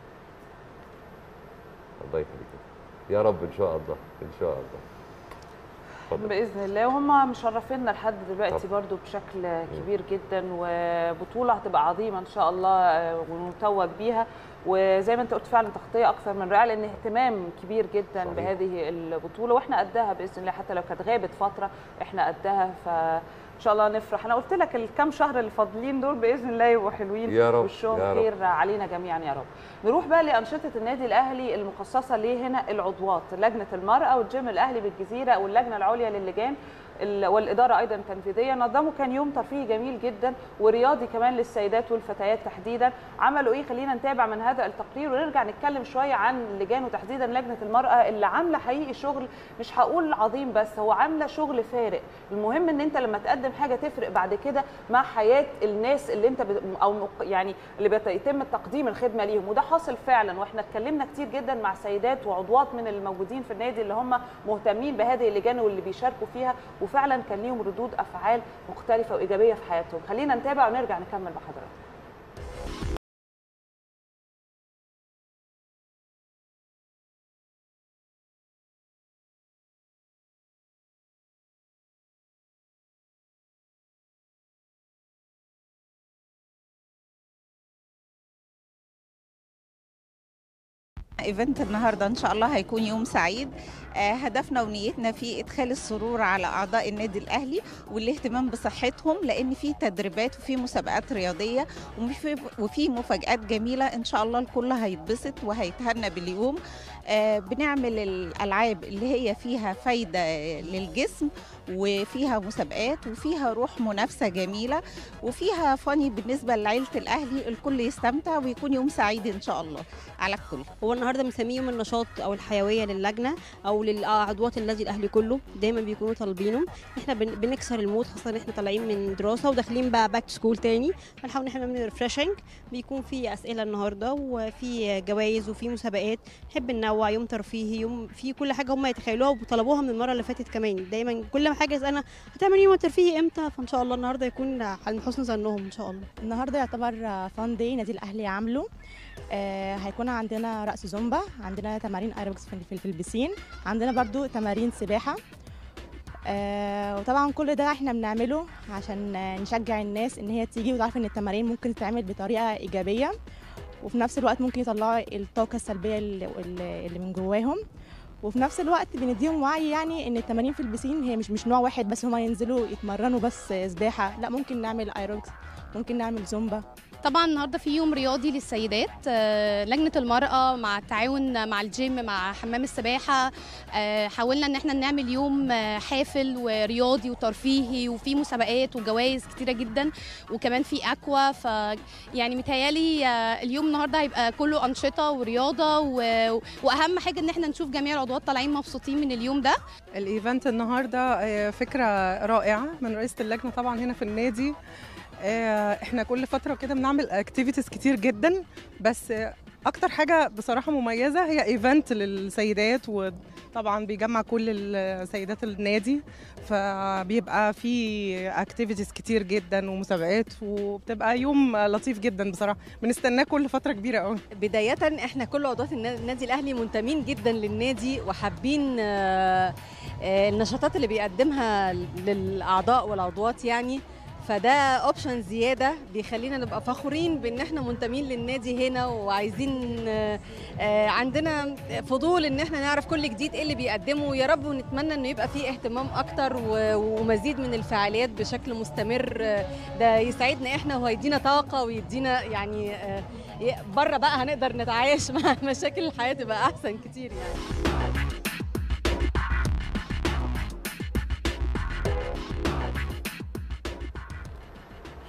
الله يخليك يا رب ان شاء الله ان شاء الله. اتفضل. باذن الله، وهم مشرفينا لحد دلوقتي برضو بشكل كبير جدا، وبطوله هتبقى عظيمه ان شاء الله ونتوج بيها. وزي ما انت قلت فعلا تغطيه اكثر من رائعه، لان اهتمام كبير جدا صحيح. بهذه البطوله، واحنا قدها باذن الله، حتى لو كانت غابت فتره احنا قدها. ف ان شاء الله نفرح. انا قلت لك الكام شهر اللي فاضلين دول باذن الله يبقوا حلوين يا رب، وشهم خير علينا جميعا يا رب. نروح بقى لانشطه النادي الاهلي المخصصه ليه هنا، العضوات، لجنه المراه والجيم الاهلي بالجزيره واللجنه العليا للجان والاداره ايضا التنفيذيه نظموا كان يوم ترفيهي جميل جدا ورياضي كمان للسيدات والفتيات تحديدا. عملوا ايه؟ خلينا نتابع من هذا التقرير ونرجع نتكلم شويه عن اللجان وتحديدا لجنه المراه اللي عامله حقيقي شغل، مش هقول عظيم بس هو عامله شغل فارق. المهم ان انت لما تقدم حاجه تفرق بعد كده مع حياه الناس اللي انت بت... او يعني اللي بيتم تقديم الخدمه ليهم، وده حاصل فعلا. واحنا اتكلمنا كتير جدا مع سيدات وعضوات من الموجودين في النادي اللي هم مهتمين بهذه اللجان واللي بيشاركوا فيها، وفعلا كان ليهم ردود افعال مختلفه وايجابيه في حياتهم. خلينا نتابع ونرجع نكمل مع حضراتكم. ايفنت النهارده ان شاء الله هيكون يوم سعيد. هدفنا ونيتنا في ادخال السرور على اعضاء النادي الاهلي والاهتمام بصحتهم، لان في تدريبات وفي مسابقات رياضيه وفي وفي مفاجآت جميله ان شاء الله. الكل هيتبسط وهيتهنى باليوم. بنعمل الالعاب اللي هي فيها فايده للجسم وفيها مسابقات وفيها روح منافسه جميله وفيها فاني بالنسبه لعيله الاهلي. الكل يستمتع ويكون يوم سعيد ان شاء الله على الكل. هو النهارده بنسميه يوم النشاط او الحيويه للجنه او للعضوات النادي الاهلي كله، دايما بيكونوا طالبينه. احنا بنكسر المود، خاصه ان احنا طالعين من دراسه وداخلين بقى باك تو سكول تاني، فنحاول ان احنا نعمل ريفريشنج. بيكون في اسئله النهارده وفي جوائز وفي مسابقات. نحب ننوع، يوم ترفيهي، يوم في كل حاجه هم يتخيلوها وطلبوها من المره اللي فاتت كمان. دايما كل حاجه يسالنا هتعمل يوم ترفيهي امتى، فان شاء الله النهارده يكون عن حسن ظنهم ان شاء الله. النهارده يعتبر فان داي نادي الاهلي عامله. آه هيكون عندنا رقص زومبا، عندنا تمارين ايروبكس في, في البسين، عندنا برضو تمارين سباحه. آه وطبعا كل ده احنا بنعمله عشان نشجع الناس ان هي تيجي وتعرف ان التمارين ممكن تتعمل بطريقه ايجابيه، وفي نفس الوقت ممكن يطلعوا الطاقه السلبيه اللي, اللي من جواهم. وفي نفس الوقت بنديهم وعي يعني ان التمارين في البسين هي مش مش نوع واحد بس، هما ينزلوا يتمرنوا بس سباحه، لا ممكن نعمل ايروبكس، ممكن نعمل زومبا. طبعا النهارده في يوم رياضي للسيدات، لجنه المراه مع التعاون مع الجيم مع حمام السباحه حاولنا ان احنا نعمل يوم حافل ورياضي وترفيهي وفي مسابقات وجوائز كتيره جدا وكمان في اكوا. ف يعني متهيالي اليوم النهارده هيبقى كله انشطه ورياضه، واهم حاجه ان احنا نشوف جميع العضوات طالعين مبسوطين من اليوم ده. الايفنت النهارده فكره رائعه من رئيسه اللجنه طبعا هنا في النادي. احنا كل فتره كده بنعمل اكتيفيتيز كتير جدا، بس اكتر حاجه بصراحه مميزه هي ايفنت للسيدات، وطبعا بيجمع كل السيدات النادي، فبيبقى في اكتيفيتيز كتير جدا ومسابقات، وبتبقى يوم لطيف جدا بصراحه، بنستناه كل فتره كبيره قوي. بدايه احنا كل عضوات النادي الاهلي منتمين جدا للنادي وحابين النشاطات اللي بيقدمها للاعضاء والعضوات يعني، فده اوبشن زياده بيخلينا نبقى فخورين بان احنا منتمين للنادي هنا، وعايزين عندنا فضول ان احنا نعرف كل جديد ايه اللي بيقدمه. يا رب ونتمنى انه يبقى فيه اهتمام اكتر ومزيد من الفعاليات بشكل مستمر. ده يسعدنا احنا وهيدينا طاقه ويدينا يعني بره بقى هنقدر نتعايش مع مشاكل الحياه تبقى احسن كتير يعني.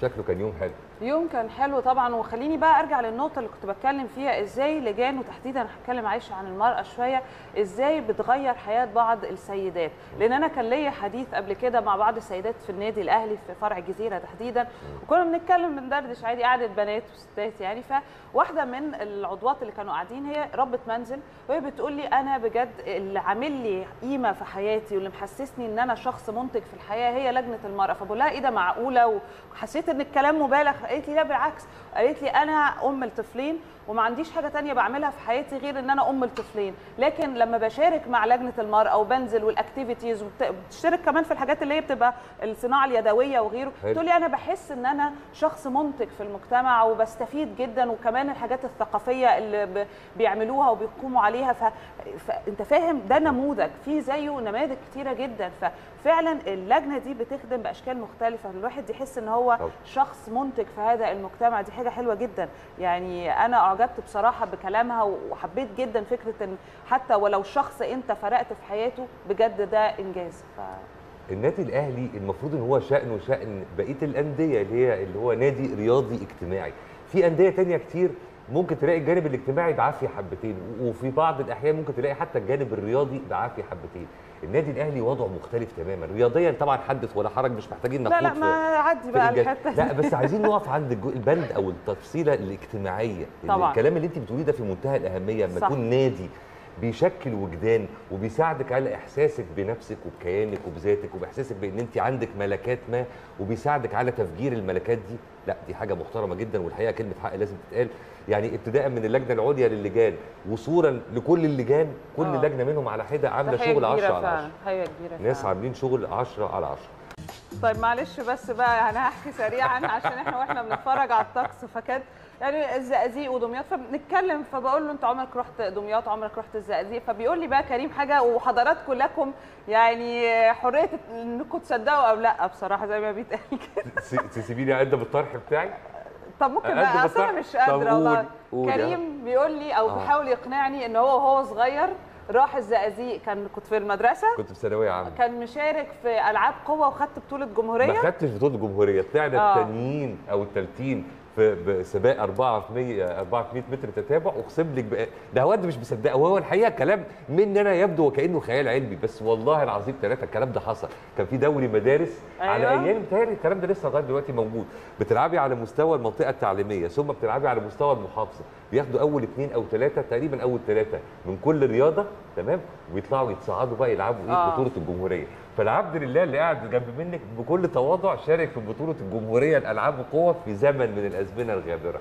شكله كان يوم حلو. يوم كان حلو طبعا. وخليني بقى ارجع للنقطه اللي كنت بتكلم فيها، ازاي لجان وتحديدا هتكلم عايشه عن المراه شويه، ازاي بتغير حياه بعض السيدات. لان انا كان ليا حديث قبل كده مع بعض السيدات في النادي الاهلي في فرع الجزيره تحديدا، وكنا بنتكلم بندردش عادي، قعده بنات وستات يعني. فواحده من العضوات اللي كانوا قاعدين هي ربة منزل، وهي بتقول لي انا بجد اللي عامل لي قيمه في حياتي واللي محسسني ان انا شخص منتج في الحياه هي لجنه المراه. فبقول لها ايه ده معقوله؟ وحسيت ان الكلام مبالغ. قالت لي لا بالعكس، قالت لي انا ام لطفلين وما عنديش حاجه تانية بعملها في حياتي غير ان انا ام لطفلين، لكن لما بشارك مع لجنه المراه وبنزل والاكتيفيتيز وبتشترك كمان في الحاجات اللي هي بتبقى الصناعه اليدويه وغيره، تقول لي انا بحس ان انا شخص منتج في المجتمع وبستفيد جدا، وكمان الحاجات الثقافيه اللي بيعملوها وبيقوموا عليها. ف... فانت فاهم ده نموذج، في زيه نماذج كتيره جدا. ففعلا اللجنه دي بتخدم باشكال مختلفه، الواحد يحس ان هو شخص منتج في هذا المجتمع. دي حاجه حلوه جدا يعني. انا اعجبت بصراحه بكلامها وحبيت جدا فكره ان حتى ولو شخص انت فرقت في حياته بجد ده انجاز. ف... النادي الاهلي المفروض ان هو شأنه شأن بقيه الانديه اللي هي اللي هو نادي رياضي اجتماعي. في انديه تانية كتير ممكن تلاقي الجانب الاجتماعي بعافيه حبتين، وفي بعض الاحيان ممكن تلاقي حتى الجانب الرياضي بعافيه حبتين. النادي الاهلي وضعه مختلف تماما رياضيا طبعا، حدث ولا حرج، مش محتاجين نخوض. لا لا ما عدي بقى الحته لا بس عايزين نقف عند البند او التفصيله الاجتماعيه. طبعا الكلام اللي انت بتقوليه ده في منتهى الاهميه. لما يكون نادي بيشكل وجدان وبيساعدك على احساسك بنفسك وبكيانك وبذاتك وباحساسك بان انت عندك ملكات ما، وبيساعدك على تفجير الملكات دي، لا دي حاجه محترمه جدا. والحقيقه كلمه حق لازم تتقال يعني، ابتداء من اللجنه العليا للجان وصولا لكل اللجان، كل آه. لجنه منهم على حده عامله شغل عشرة على عشرة. حاجه كبيره، ناس عاملين شغل عشرة على عشرة. طيب معلش بس بقى انا هحكي سريعا عشان احنا واحنا بنتفرج على الطقس فكانت يعني الزقازيق ودمياط، فبنتكلم فبقول له انت عمرك رحت دمياط، عمرك رحت الزقازيق؟ فبيقول لي بقى كريم حاجه وحضراتكم لكم يعني حريه انكم تصدقوا او لا بصراحه زي ما بيتقال كده. تسيبيني اقدم الطرح بتاعي؟ طب ممكن بقى، اصل انا مش قادره والله. كريم بيقول لي او آه. بيحاول يقنعني ان هو وهو صغير راح الزقازيق، كان كنت في المدرسه، كنت في ثانويه عامه، كان مشارك في العاب قوه وخدت بطوله جمهوريه. ما خدتش بطوله جمهوريه، طلعنا آه. الثانيين او الثالثين في بسباق أربعة في مية أربعة في مية متر تتابع. اقسم لك بقى ده هواد مش مصدقه، وهو الحقيقه كلام مني انا يبدو وكانه خيال علمي، بس والله العظيم ثلاثه الكلام ده حصل. كان في دوري مدارس أيوة. على ايام بتهيألي الكلام ده لسه لغايه دلوقتي موجود، بتلعبي على مستوى المنطقه التعليميه ثم بتلعبي على مستوى المحافظه، بياخدوا اول اثنين او ثلاثه تقريبا، اول ثلاثه من كل رياضه تمام، ويطلعوا يتصعدوا بقى يلعبوا ايه آه. بطوله الجمهوريه. فالعبد لله اللي قاعد جنب منك بكل تواضع شارك في بطوله الجمهوريه الالعاب وقوه في زمن من الازمنه الغابره.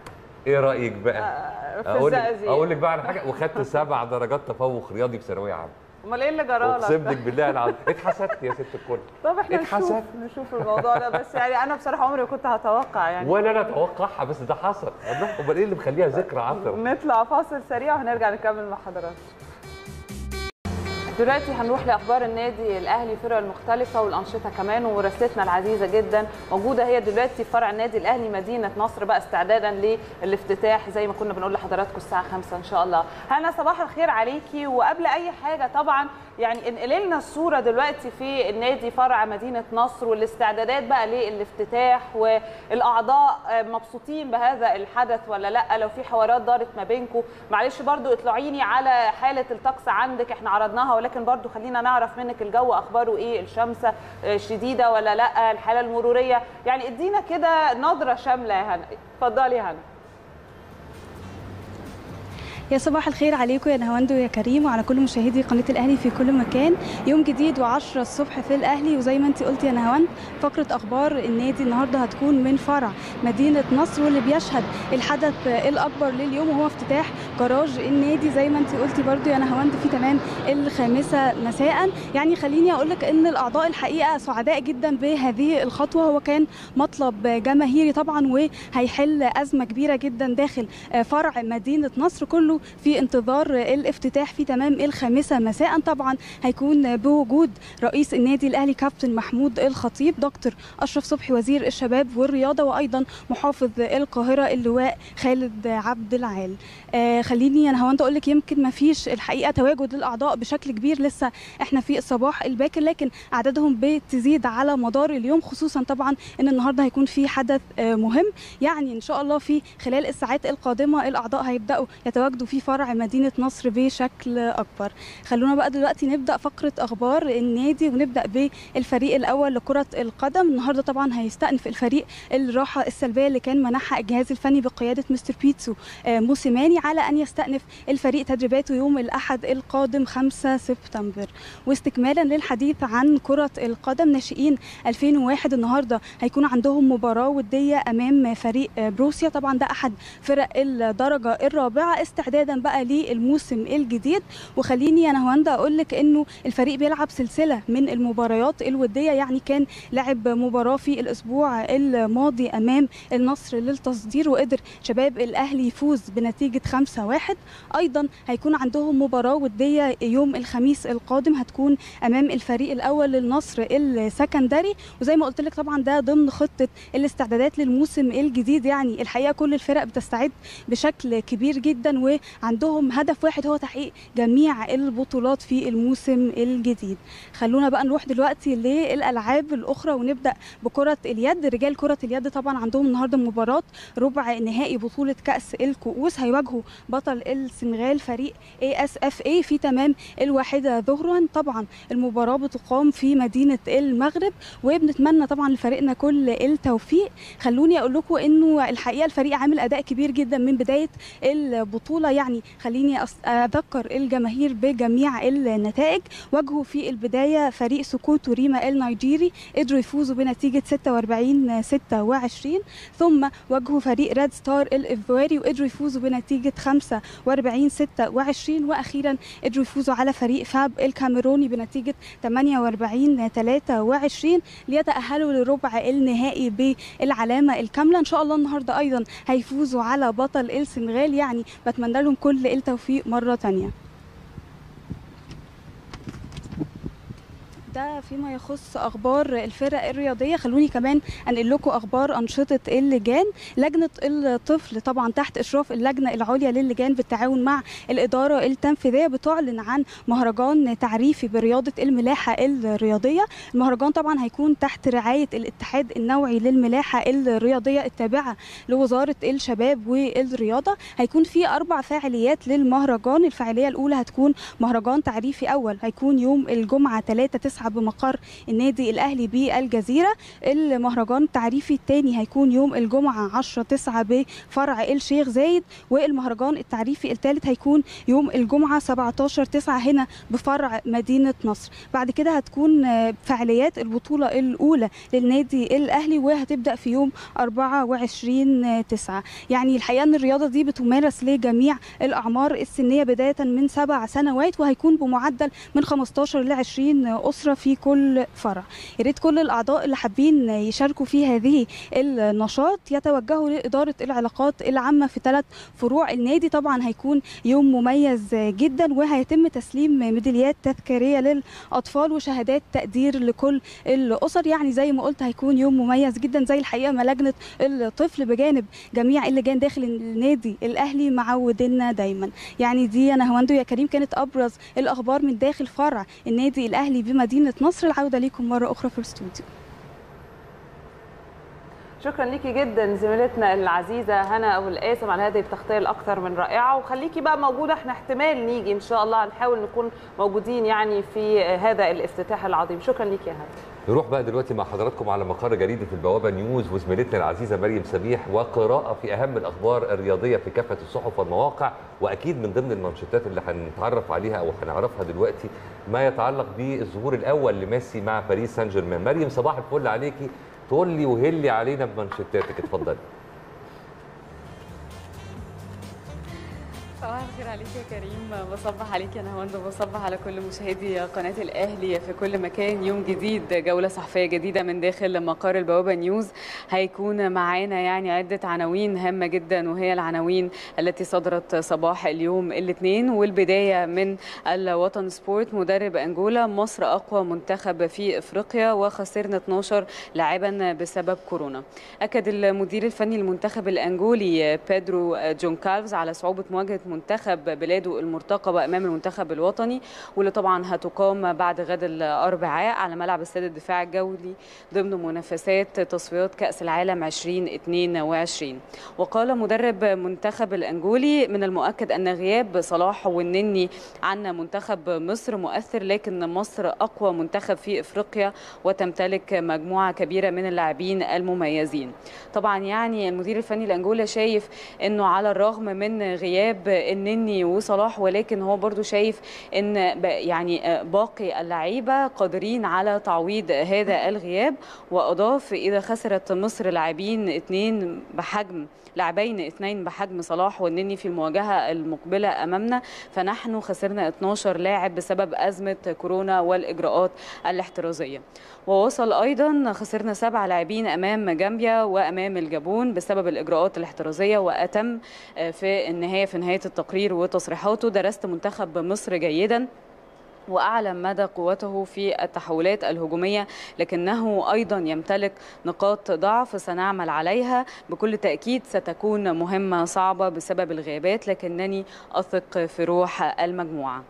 ايه رايك بقى؟ آه في اقول لك اقول لك بقى على حاجه، وخدت سبع درجات تفوق رياضي في ثانويه عامه. امال ايه اللي جرى لك؟ اقسم لك بالله العظيم اتحسدت يا ست الكل. طب احنا نشوف نشوف الموضوع ده، بس يعني انا بصراحه عمري ما كنت هتوقع يعني، ولا انا اتوقعها، بس ده حصل. امال ايه اللي مخليها ذكرى عطره؟ نطلع فاصل سريع وهنرجع نكمل مع حضراتكم. دلوقتي هنروح لاخبار النادي الاهلي، الفرق المختلفه والانشطه كمان، ومراسلتنا العزيزه جدا موجوده هي دلوقتي في فرع النادي الاهلي مدينه نصر بقى استعدادا للافتتاح زي ما كنا بنقول لحضراتكم الساعه خمسة ان شاء الله. هنا صباح الخير عليكي، وقبل اي حاجه طبعا يعني انقلي لنا الصوره دلوقتي في النادي فرع مدينه نصر والاستعدادات بقى للافتتاح، والاعضاء مبسوطين بهذا الحدث ولا لا؟ لو في حوارات دارت ما بينكم معلش برضو اطلعيني على حاله الطقس عندك، احنا عرضناها ولكن برضو خلينا نعرف منك الجو اخباره ايه، الشمس شديده ولا لا، الحاله المروريه، يعني ادينا كده نظره شامله يا هنا. اتفضلي يا هنا. يا صباح الخير عليكم يا نهاوند ويا كريم وعلى كل مشاهدي قناه الاهلي في كل مكان. يوم جديد وعشرة الصبح في الاهلي، وزي ما انت قلتي يا نهاوند فقره اخبار النادي النهارده هتكون من فرع مدينه نصر، واللي بيشهد الحدث الاكبر لليوم وهو افتتاح جراج النادي زي ما انت قلتي برضو يا نهاوند في تمام الخامسه مساء. يعني خليني اقول لك ان الاعضاء الحقيقه سعداء جدا بهذه الخطوه، هو كان مطلب جماهيري طبعا وهيحل ازمه كبيره جدا داخل فرع مدينه نصر، كله في انتظار الافتتاح في تمام الخامسة مساء. طبعا هيكون بوجود رئيس النادي الأهلي كابتن محمود الخطيب، دكتور أشرف صبحي وزير الشباب والرياضة، وأيضا محافظ القاهرة اللواء خالد عبد العال. آه خليني انا هوند اقول لك يمكن ما فيش الحقيقه تواجد للاعضاء بشكل كبير، لسه احنا في الصباح الباكر، لكن اعدادهم بتزيد على مدار اليوم، خصوصا طبعا ان النهارده هيكون في حدث مهم. يعني ان شاء الله في خلال الساعات القادمه الاعضاء هيبداوا يتواجدوا في فرع مدينه نصر بشكل اكبر. خلونا بقى دلوقتي نبدا فقره اخبار النادي، ونبدا بالفريق الاول لكره القدم. النهارده طبعا هيستأنف الفريق الراحه السلبيه اللي كان منحها الجهاز الفني بقياده مستر بيتسو موسيماني، على ان يستأنف الفريق تدريباته يوم الاحد القادم خمسة سبتمبر. واستكمالا للحديث عن كره القدم، ناشئين ألفين وواحد النهارده هيكون عندهم مباراه وديه امام فريق بروسيا، طبعا ده احد فرق الدرجه الرابعه استعدادا بقى للموسم الجديد. وخليني انا هوندا اقول لك انه الفريق بيلعب سلسله من المباريات الوديه، يعني كان لعب مباراه في الاسبوع الماضي امام النصر للتصدير وقدر شباب الاهلي يفوز بنتيجه خمسة واحد. ايضا هيكون عندهم مباراه وديه يوم الخميس القادم هتكون امام الفريق الاول للنصر السكندري، وزي ما قلت لك طبعا ده ضمن خطه الاستعدادات للموسم الجديد. يعني الحقيقه كل الفرق بتستعد بشكل كبير جدا وعندهم هدف واحد هو تحقيق جميع البطولات في الموسم الجديد. خلونا بقى نروح دلوقتي للالعاب الاخرى ونبدا بكره اليد. رجال كره اليد طبعا عندهم النهارده مباراه ربع نهائي بطوله كاس الكؤوس، هيواجهوا بطل السنغال فريق اي اس اف اي في تمام الواحده ظهرا. طبعا المباراه بتقام في مدينه المغرب وبنتمنى طبعا لفريقنا كل التوفيق. خلوني اقول لكم انه الحقيقه الفريق عامل اداء كبير جدا من بدايه البطوله، يعني خليني اذكر الجماهير بجميع النتائج. واجهوا في البدايه فريق سكوتو ريما النيجيري، قدروا يفوزوا بنتيجه ستة وأربعين ستة وعشرين، ثم واجهوا فريق ريد ستار الايفواري وقدروا يفوزوا بنتيجه خمسة وأربعين ستة وعشرين، واخيرا قدروا يفوزوا على فريق فاب الكاميروني بنتيجه ثمانية وأربعين ثلاثة وعشرين ليتاهلوا لربع النهائي بالعلامه الكامله. ان شاء الله النهارده ايضا هيفوزوا على بطل السنغال، يعني بتمنى لهم كل التوفيق مره ثانيه. ده فيما يخص اخبار الفرق الرياضيه. خلوني كمان انقل لكم اخبار انشطه اللجان. لجنه الطفل طبعا تحت اشراف اللجنه العليا للجان بالتعاون مع الاداره التنفيذيه بتعلن عن مهرجان تعريفي برياضه الملاحه الرياضيه. المهرجان طبعا هيكون تحت رعايه الاتحاد النوعي للملاحه الرياضيه التابعه لوزاره الشباب والرياضه. هيكون في اربع فعاليات للمهرجان. الفعاليه الاولى هتكون مهرجان تعريفي اول، هيكون يوم الجمعه ثلاثة تسعة بمقر النادي الاهلي بالجزيره. المهرجان التعريفي الثاني هيكون يوم الجمعه عشرة تسعة بفرع الشيخ زايد، والمهرجان التعريفي الثالث هيكون يوم الجمعه سبعتاشر تسعة هنا بفرع مدينه نصر. بعد كده هتكون فعاليات البطوله الاولى للنادي الاهلي وهتبدا في يوم أربعة وعشرين تسعة. يعني الحقيقه ان الرياضه دي بتمارس لجميع الاعمار السنيه بدايه من سبع سنوات، وهيكون بمعدل من خمستاشر ل عشرين اسره في كل فرع. يا ريت كل الاعضاء اللي حابين يشاركوا في هذه النشاط يتوجهوا لاداره العلاقات العامه في ثلاث فروع النادي. طبعا هيكون يوم مميز جدا وهيتم تسليم ميداليات تذكاريه للاطفال وشهادات تقدير لكل الاسر. يعني زي ما قلت هيكون يوم مميز جدا، زي الحقيقه ما لجنه الطفل بجانب جميع اللجان داخل النادي الاهلي معودنا دايما. يعني دي انا هوندو يا كريم كانت ابرز الاخبار من داخل فرع النادي الاهلي بمدينه نصر. العوده ليكم مره اخرى في الاستوديو. شكرا ليكي جدا زميلتنا العزيزه هنا ابو القاسم على هذه التغطيه الاكثر من رائعه، وخليكي بقى موجوده، احنا احتمال نيجي ان شاء الله، هنحاول نكون موجودين يعني في هذا الافتتاح العظيم. شكرا ليكي يا هنا. نروح بقى دلوقتي مع حضراتكم على مقر جريده البوابه نيوز وزميلتنا العزيزه مريم سميح وقراءه في اهم الاخبار الرياضيه في كافه الصحف والمواقع، واكيد من ضمن المانشيتات اللي هنتعرف عليها او هنعرفها دلوقتي ما يتعلق بالظهور الاول لميسي مع باريس سان جيرمان. مريم صباح الفل عليكي، تقول لي وهلي علينا بمانشيتاتك، اتفضلي. صباح الخير عليك يا كريم، بصبح عليك يا نهاوند، وبصبح على كل مشاهدي قناة الأهلي في كل مكان. يوم جديد، جولة صحفية جديدة من داخل مقر البوابة نيوز. هيكون معانا يعني عدة عناوين هامة جدا، وهي العناوين التي صدرت صباح اليوم الاثنين. والبداية من الوطن سبورت: مدرب أنجولا، مصر أقوى منتخب في إفريقيا وخسرنا اثناشر لاعبا بسبب كورونا. أكد المدير الفني المنتخب الأنجولي بيدرو جونكالفز على صعوبة مواجهة منتخب بلاده المرتقبة أمام المنتخب الوطني، واللي طبعا هتقام بعد غد الأربعاء على ملعب استاد الدفاع الجوي ضمن منافسات تصفيات كأس العالم ألفين واثنين وعشرين. وقال مدرب منتخب الأنجولي: من المؤكد أن غياب صلاح والنني عن منتخب مصر مؤثر، لكن مصر أقوى منتخب في إفريقيا وتمتلك مجموعة كبيرة من اللاعبين المميزين. طبعا يعني المدير الفني الأنجولا شايف أنه على الرغم من غياب النني وصلاح، ولكن هو برضو شايف ان يعني باقي اللعيبه قادرين على تعويض هذا الغياب. واضاف: اذا خسرت مصر لاعبين اثنين بحجم لاعبين اثنين بحجم صلاح والنني في المواجهه المقبله امامنا، فنحن خسرنا اثناشر لاعب بسبب ازمه كورونا والاجراءات الاحترازيه. ووصل ايضا: خسرنا سبع لاعبين امام جامبيا وامام الجابون بسبب الاجراءات الاحترازيه. واتم في النهايه في نهايه التقرير وتصريحاته: درست منتخب مصر جيدا وأعلم مدى قوته في التحولات الهجومية، لكنه أيضا يمتلك نقاط ضعف سنعمل عليها. بكل تأكيد ستكون مهمة صعبة بسبب الغيابات، لكنني أثق في روح المجموعة.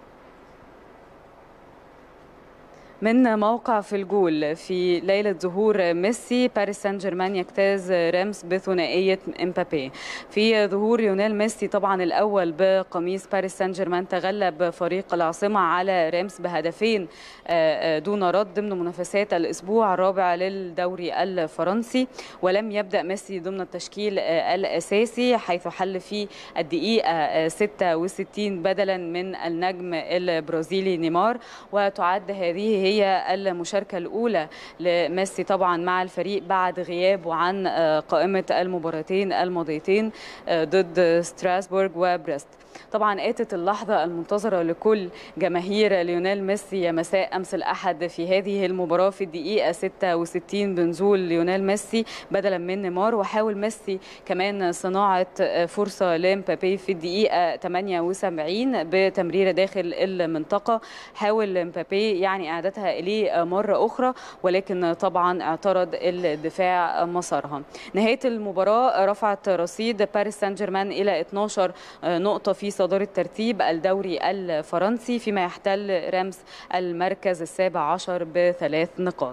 من موقع في الجول: في ليلة ظهور ميسي، باريس سان جيرمان يجتاز رامس بثنائية امبابي. في ظهور ليونيل ميسي طبعا الأول بقميص باريس سان جيرمان، تغلب فريق العاصمة على رامس بهدفين دون رد ضمن منافسات الأسبوع الرابع للدوري الفرنسي. ولم يبدأ ميسي ضمن التشكيل الأساسي، حيث حل في الدقيقة ستة وستين بدلا من النجم البرازيلي نيمار. وتعد هذه هي المشاركة الأولى لميسي طبعا مع الفريق بعد غيابه عن قائمة المباراتين الماضيتين ضد ستراسبورغ وبريست. طبعا آتت اللحظة المنتظرة لكل جماهير ليونيل ميسي مساء أمس الأحد في هذه المباراة في الدقيقة ستة وستين بنزول ليونيل ميسي بدلا من نيمار. وحاول ميسي كمان صناعة فرصة لمبابي في الدقيقة ثمانية وسبعين بتمريرة داخل المنطقة. حاول مبابي يعني إعادتها إليه مرة أخرى، ولكن طبعا اعترض الدفاع مسارها. نهاية المباراة رفعت رصيد باريس سان جيرمان إلى اثناشر نقطة في صدارة ترتيب الدوري الفرنسي، فيما يحتل رامس المركز السابع عشر بثلاث نقاط.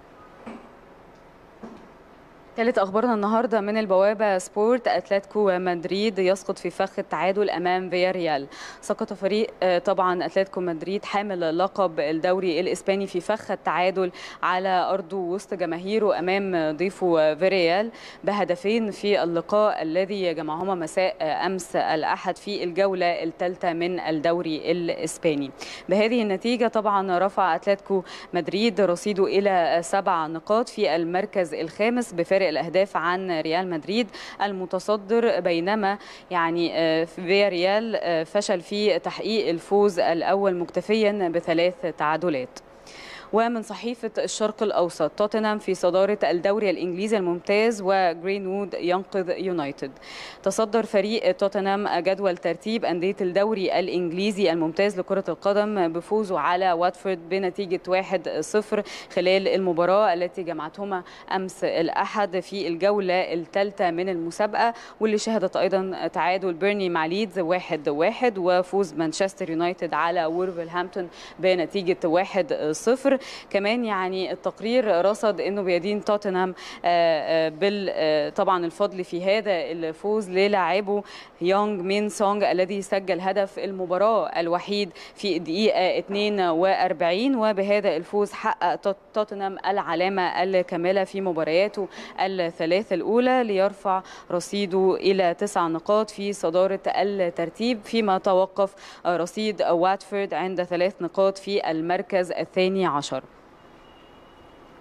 ثالث أخبارنا النهاردة من البوابة سبورت: أتلتيكو مدريد يسقط في فخ التعادل أمام فياريال. سقط فريق طبعا أتلتيكو مدريد حامل لقب الدوري الإسباني في فخ التعادل على أرضه وسط جماهيره أمام ضيفه فياريال بهدفين في اللقاء الذي جمعهما مساء أمس الأحد في الجولة الثالثة من الدوري الإسباني. بهذه النتيجة طبعا رفع أتلتيكو مدريد رصيده إلى سبع نقاط في المركز الخامس بفارق الأهداف عن ريال مدريد المتصدر، بينما يعني فياريال فشل في تحقيق الفوز الأول مكتفيا بثلاث تعادلات. ومن صحيفة الشرق الأوسط: توتنهام في صدارة الدوري الإنجليزي الممتاز وجرينوود ينقذ يونايتد. تصدر فريق توتنهام جدول ترتيب أندية الدوري الإنجليزي الممتاز لكرة القدم بفوزه على واتفورد بنتيجة واحد صفر خلال المباراة التي جمعتهما أمس الأحد في الجولة الثالثة من المسابقة، واللي شهدت أيضا تعادل بيرني مع ليدز واحد واحد وفوز مانشستر يونايتد على وولفرهامبتون بنتيجة واحد صفر. كمان يعني التقرير رصد انه بيدين توتنهام بال طبعا الفضل في هذا الفوز للاعبه يونغ مين سونغ الذي سجل هدف المباراة الوحيد في الدقيقة اثنين وأربعين. وبهذا الفوز حقق توتنهام العلامة الكاملة في مبارياته الثلاث الأولى ليرفع رصيده إلى تسع نقاط في صدارة الترتيب، فيما توقف رصيد واتفورد عند ثلاث نقاط في المركز الثاني عشر.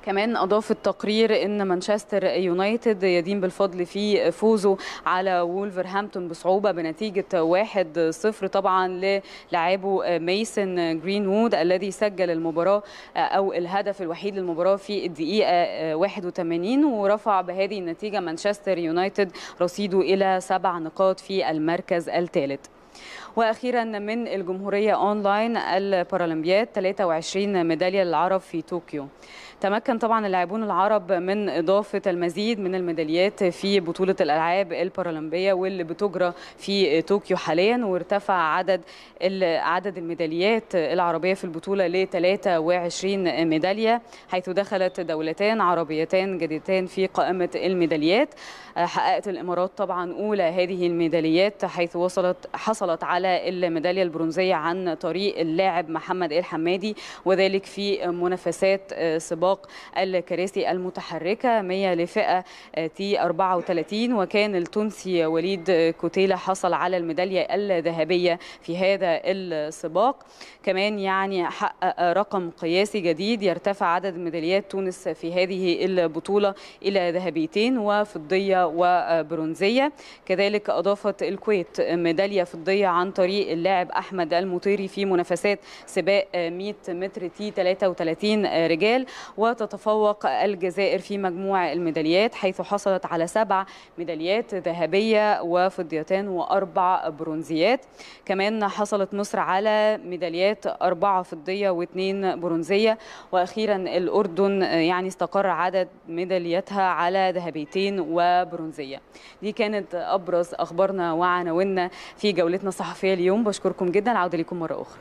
كمان أضاف التقرير أن مانشستر يونايتد يدين بالفضل في فوزه على وولفرهامبتون بصعوبة بنتيجة واحد صفر طبعا للاعبه ميسن جرينوود الذي سجل المباراة أو الهدف الوحيد للمباراة في الدقيقة واحد وثمانين، ورفع بهذه النتيجة مانشستر يونايتد رصيده إلى سبع نقاط في المركز الثالث. واخيرا من الجمهوريه اونلاين البارالمبياد ثلاثة وعشرين ميداليه للعرب في طوكيو. تمكن طبعا اللاعبون العرب من اضافه المزيد من الميداليات في بطوله الالعاب البارالمبيه واللي بتجرى في طوكيو حاليا، وارتفع عدد عدد الميداليات العربيه في البطوله ل ثلاثة وعشرين ميداليه، حيث دخلت دولتان عربيتان جديدتان في قائمه الميداليات. حققت الامارات طبعا اولى هذه الميداليات، حيث وصلت حصلت على الميداليه البرونزيه عن طريق اللاعب محمد الحمادي، وذلك في منافسات سباق الكراسي المتحركه مية لفئه تي أربعة وثلاثين، وكان التونسي وليد كوتيلا حصل على الميداليه الذهبيه في هذا السباق. كمان يعني حقق رقم قياسي جديد، يرتفع عدد ميداليات تونس في هذه البطوله الى ذهبيتين وفضيه وبرونزيه. كذلك اضافت الكويت ميداليه فضيه عن طريق اللاعب احمد المطيري في منافسات سباق مية متر تي ثلاثة وثلاثين رجال. وتتفوق الجزائر في مجموع الميداليات، حيث حصلت على سبع ميداليات ذهبيه وفضيتان واربع برونزيات. كمان حصلت مصر على ميداليات اربعه فضيه واثنين برونزيه. واخيرا الاردن يعني استقر عدد ميدالياتها على ذهبيتين وبرونزيه. دي كانت ابرز اخبارنا وعناويننا في جولتنا الصحفيه اليوم. بشكركم جدا، العوده لكم مره اخرى.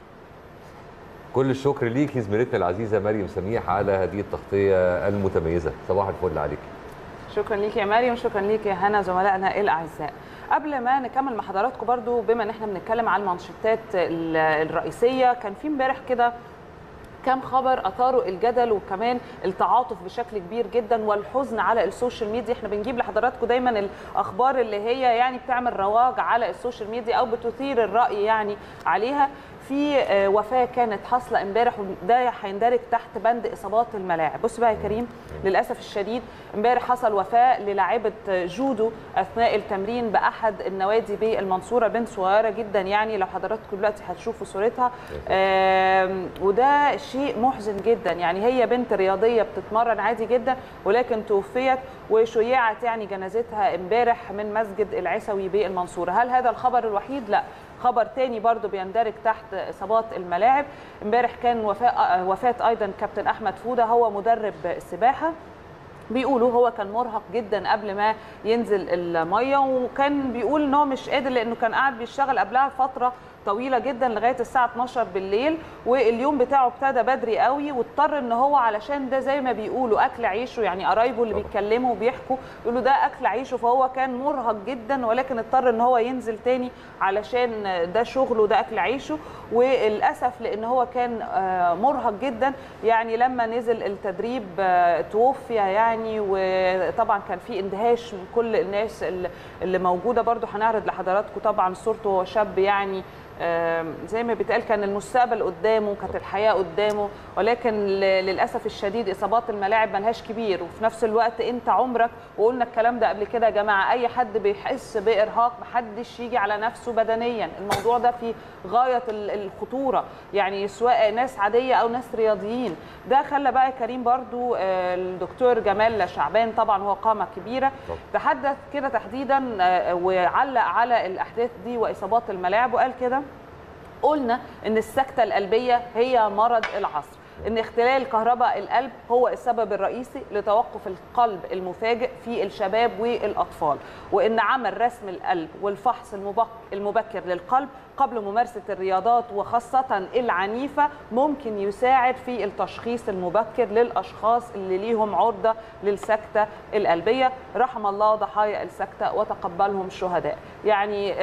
كل الشكر ليكي زميلتنا العزيزه مريم سميح على هذه التغطيه المتميزه. صباح الفل عليك. شكرا ليك يا مريم، شكرا ليك يا هنا زملائنا الاعزاء. قبل ما نكمل مع حضراتكم برضو، بما ان احنا بنتكلم على المانشيتات الرئيسيه، كان في امبارح كده كم خبر اثاروا الجدل وكمان التعاطف بشكل كبير جدا والحزن على السوشيال ميديا. احنا بنجيب لحضراتكم دايما الاخبار اللي هي يعني بتعمل رواج على السوشيال ميديا او بتثير الراي يعني عليها. في وفاه كانت حاصله امبارح، وده هيندرج تحت بند اصابات الملاعب. بص بقى يا كريم، للاسف الشديد امبارح حصل وفاه للاعبه جودو اثناء التمرين باحد النوادي بالمنصوره، بنت صغيره جدا يعني، لو حضراتكم دلوقتي هتشوفوا صورتها. وده شيء محزن جدا، يعني هي بنت رياضيه بتتمرن عادي جدا، ولكن توفيت وشيعت يعني جنازتها امبارح من مسجد العيسوي بالمنصوره. هل هذا الخبر الوحيد؟ لا، خبر تاني برضو بيندرج تحت اصابات الملاعب. امبارح كان وفاة وفاة ايضا كابتن احمد فوده، هو مدرب السباحه. بيقولوا هو كان مرهق جدا قبل ما ينزل الميه، وكان بيقول ان هو مش قادر لانه كان قاعد بيشتغل قبلها فتره طويله جدا لغايه الساعه اتناشر بالليل، واليوم بتاعه ابتدى بدري قوي، واضطر ان هو علشان ده زي ما بيقولوا اكل عيشه، يعني قرايبه اللي بيتكلموا وبيحكوا يقولوا ده اكل عيشه، فهو كان مرهق جدا، ولكن اضطر ان هو ينزل تاني علشان ده شغله ده اكل عيشه. وللاسف لان هو كان مرهق جدا يعني لما نزل التدريب توفي يعني. وطبعا كان في اندهاش من كل الناس اللي موجوده. برضو هنعرض لحضراتكم طبعا صورته، هو شاب يعني زي ما بيتقال كان المستقبل قدامه، كانت الحياه قدامه، ولكن للاسف الشديد اصابات الملاعب ملهاش كبير. وفي نفس الوقت انت عمرك، وقلنا الكلام ده قبل كده يا جماعه، اي حد بيحس بارهاق محدش يجي على نفسه بدنيا، الموضوع ده في غايه الخطوره يعني، سواء ناس عاديه او ناس رياضيين. ده خلى بقى كريم برضو الدكتور جمال شعبان طبعا هو قامه كبيره تحدث كده تحديدا وعلق على الاحداث دي واصابات الملاعب، وقال كده: قلنا ان السكته القلبيه هي مرض العصر، ان اختلال كهرباء القلب هو السبب الرئيسي لتوقف القلب المفاجئ في الشباب والاطفال، وان عمل رسم القلب والفحص المبكر للقلب قبل ممارسه الرياضات وخاصه العنيفه ممكن يساعد في التشخيص المبكر للاشخاص اللي ليهم عرضه للسكته القلبيه. رحم الله ضحايا السكته وتقبلهم شهداء. يعني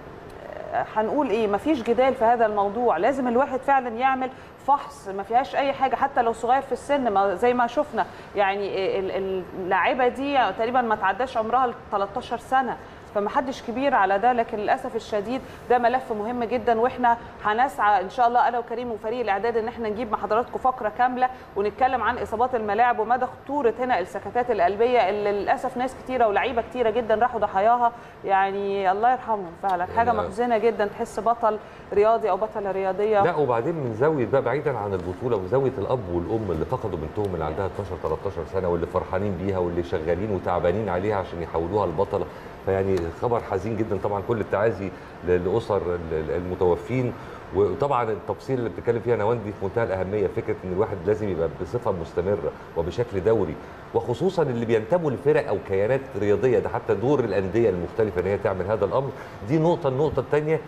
هنقول ايه، مفيش جدال في هذا الموضوع، لازم الواحد فعلا يعمل فحص، ما فيهاش اي حاجه حتى لو صغير في السن، ما زي ما شفنا يعني اللاعبه دي تقريبا ما تعداش عمرها ثلاثة عشر سنه، فمحدش كبير على ده، لكن للاسف الشديد ده ملف مهم جدا، واحنا هنسعى ان شاء الله انا وكريم وفريق الاعداد ان احنا نجيب مع حضراتكم فقره كامله ونتكلم عن اصابات الملاعب ومدى خطوره هنا السكتات القلبيه اللي للاسف ناس كتيره ولاعيبه كتيره جدا راحوا ضحاياها، يعني الله يرحمهم فعلا. حاجه محزنه جدا، تحس بطل رياضي او بطله رياضيه. لا وبعدين من زاويه بقى بعيدا عن البطوله وزاويه الاب والام اللي فقدوا بنتهم اللي عندها اتناشر تلتاشر سنه واللي فرحانين بيها واللي شغالين وتعبانين عليها عشان يحولوها لبطله، فيعني خبر حزين جدا. طبعا كل التعازي لاسر المتوفين، وطبعا التفصيل اللي بتتكلم فيها نواند دي في منتهى الاهميه، فكره ان الواحد لازم يبقى بصفه مستمره وبشكل دوري، وخصوصا اللي بينتموا لفرق او كيانات رياضيه، ده حتى دور الانديه المختلفه ان هي تعمل هذا الامر. دي نقطه. النقطه الثانيه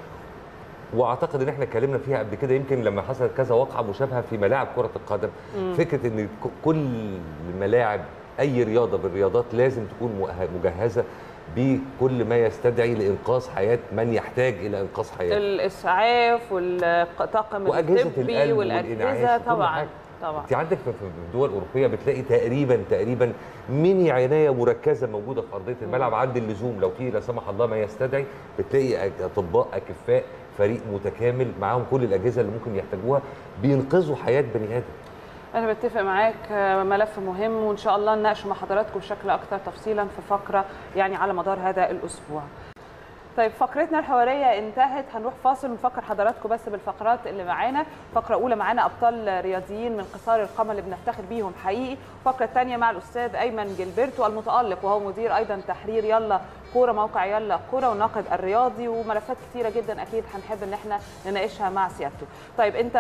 واعتقد ان احنا اتكلمنا فيها قبل كده يمكن لما حصلت كذا واقعه مشابهه في ملاعب كره القدم، مم. فكره ان كل ملاعب اي رياضه بالرياضات لازم تكون مجهزه بكل ما يستدعي لانقاذ حياه من يحتاج الى انقاذ حياته، الاسعاف والطاقم واجهزه الطبي القلب والاجهزه طبعا. طبعا انت عندك في الدول الاوروبيه بتلاقي تقريبا تقريبا ميني عنايه مركزه موجوده في ارضيه الملعب عند اللزوم، لو في لا سمح الله ما يستدعي بتلاقي اطباء اكفاء فريق متكامل معاهم كل الاجهزه اللي ممكن يحتاجوها بينقذوا حياه بني ادم. أنا بتفق معاك، ملف مهم وإن شاء الله نناقشه مع حضراتكم بشكل أكثر تفصيلا في فقرة يعني على مدار هذا الأسبوع. طيب فقرتنا الحواريه انتهت، هنروح فاصل ونفكر حضراتكم بس بالفقرات اللي معانا. فقره اولى معانا ابطال رياضيين من قصار القامه اللي بنفتخر بيهم حقيقي، الفقره الثانيه مع الاستاذ ايمن جilberto المتالق وهو مدير ايضا تحرير يلا كوره موقع يلا كوره والناقد الرياضي، وملفات كثيره جدا اكيد هنحب ان احنا نناقشها مع سيادته. طيب انت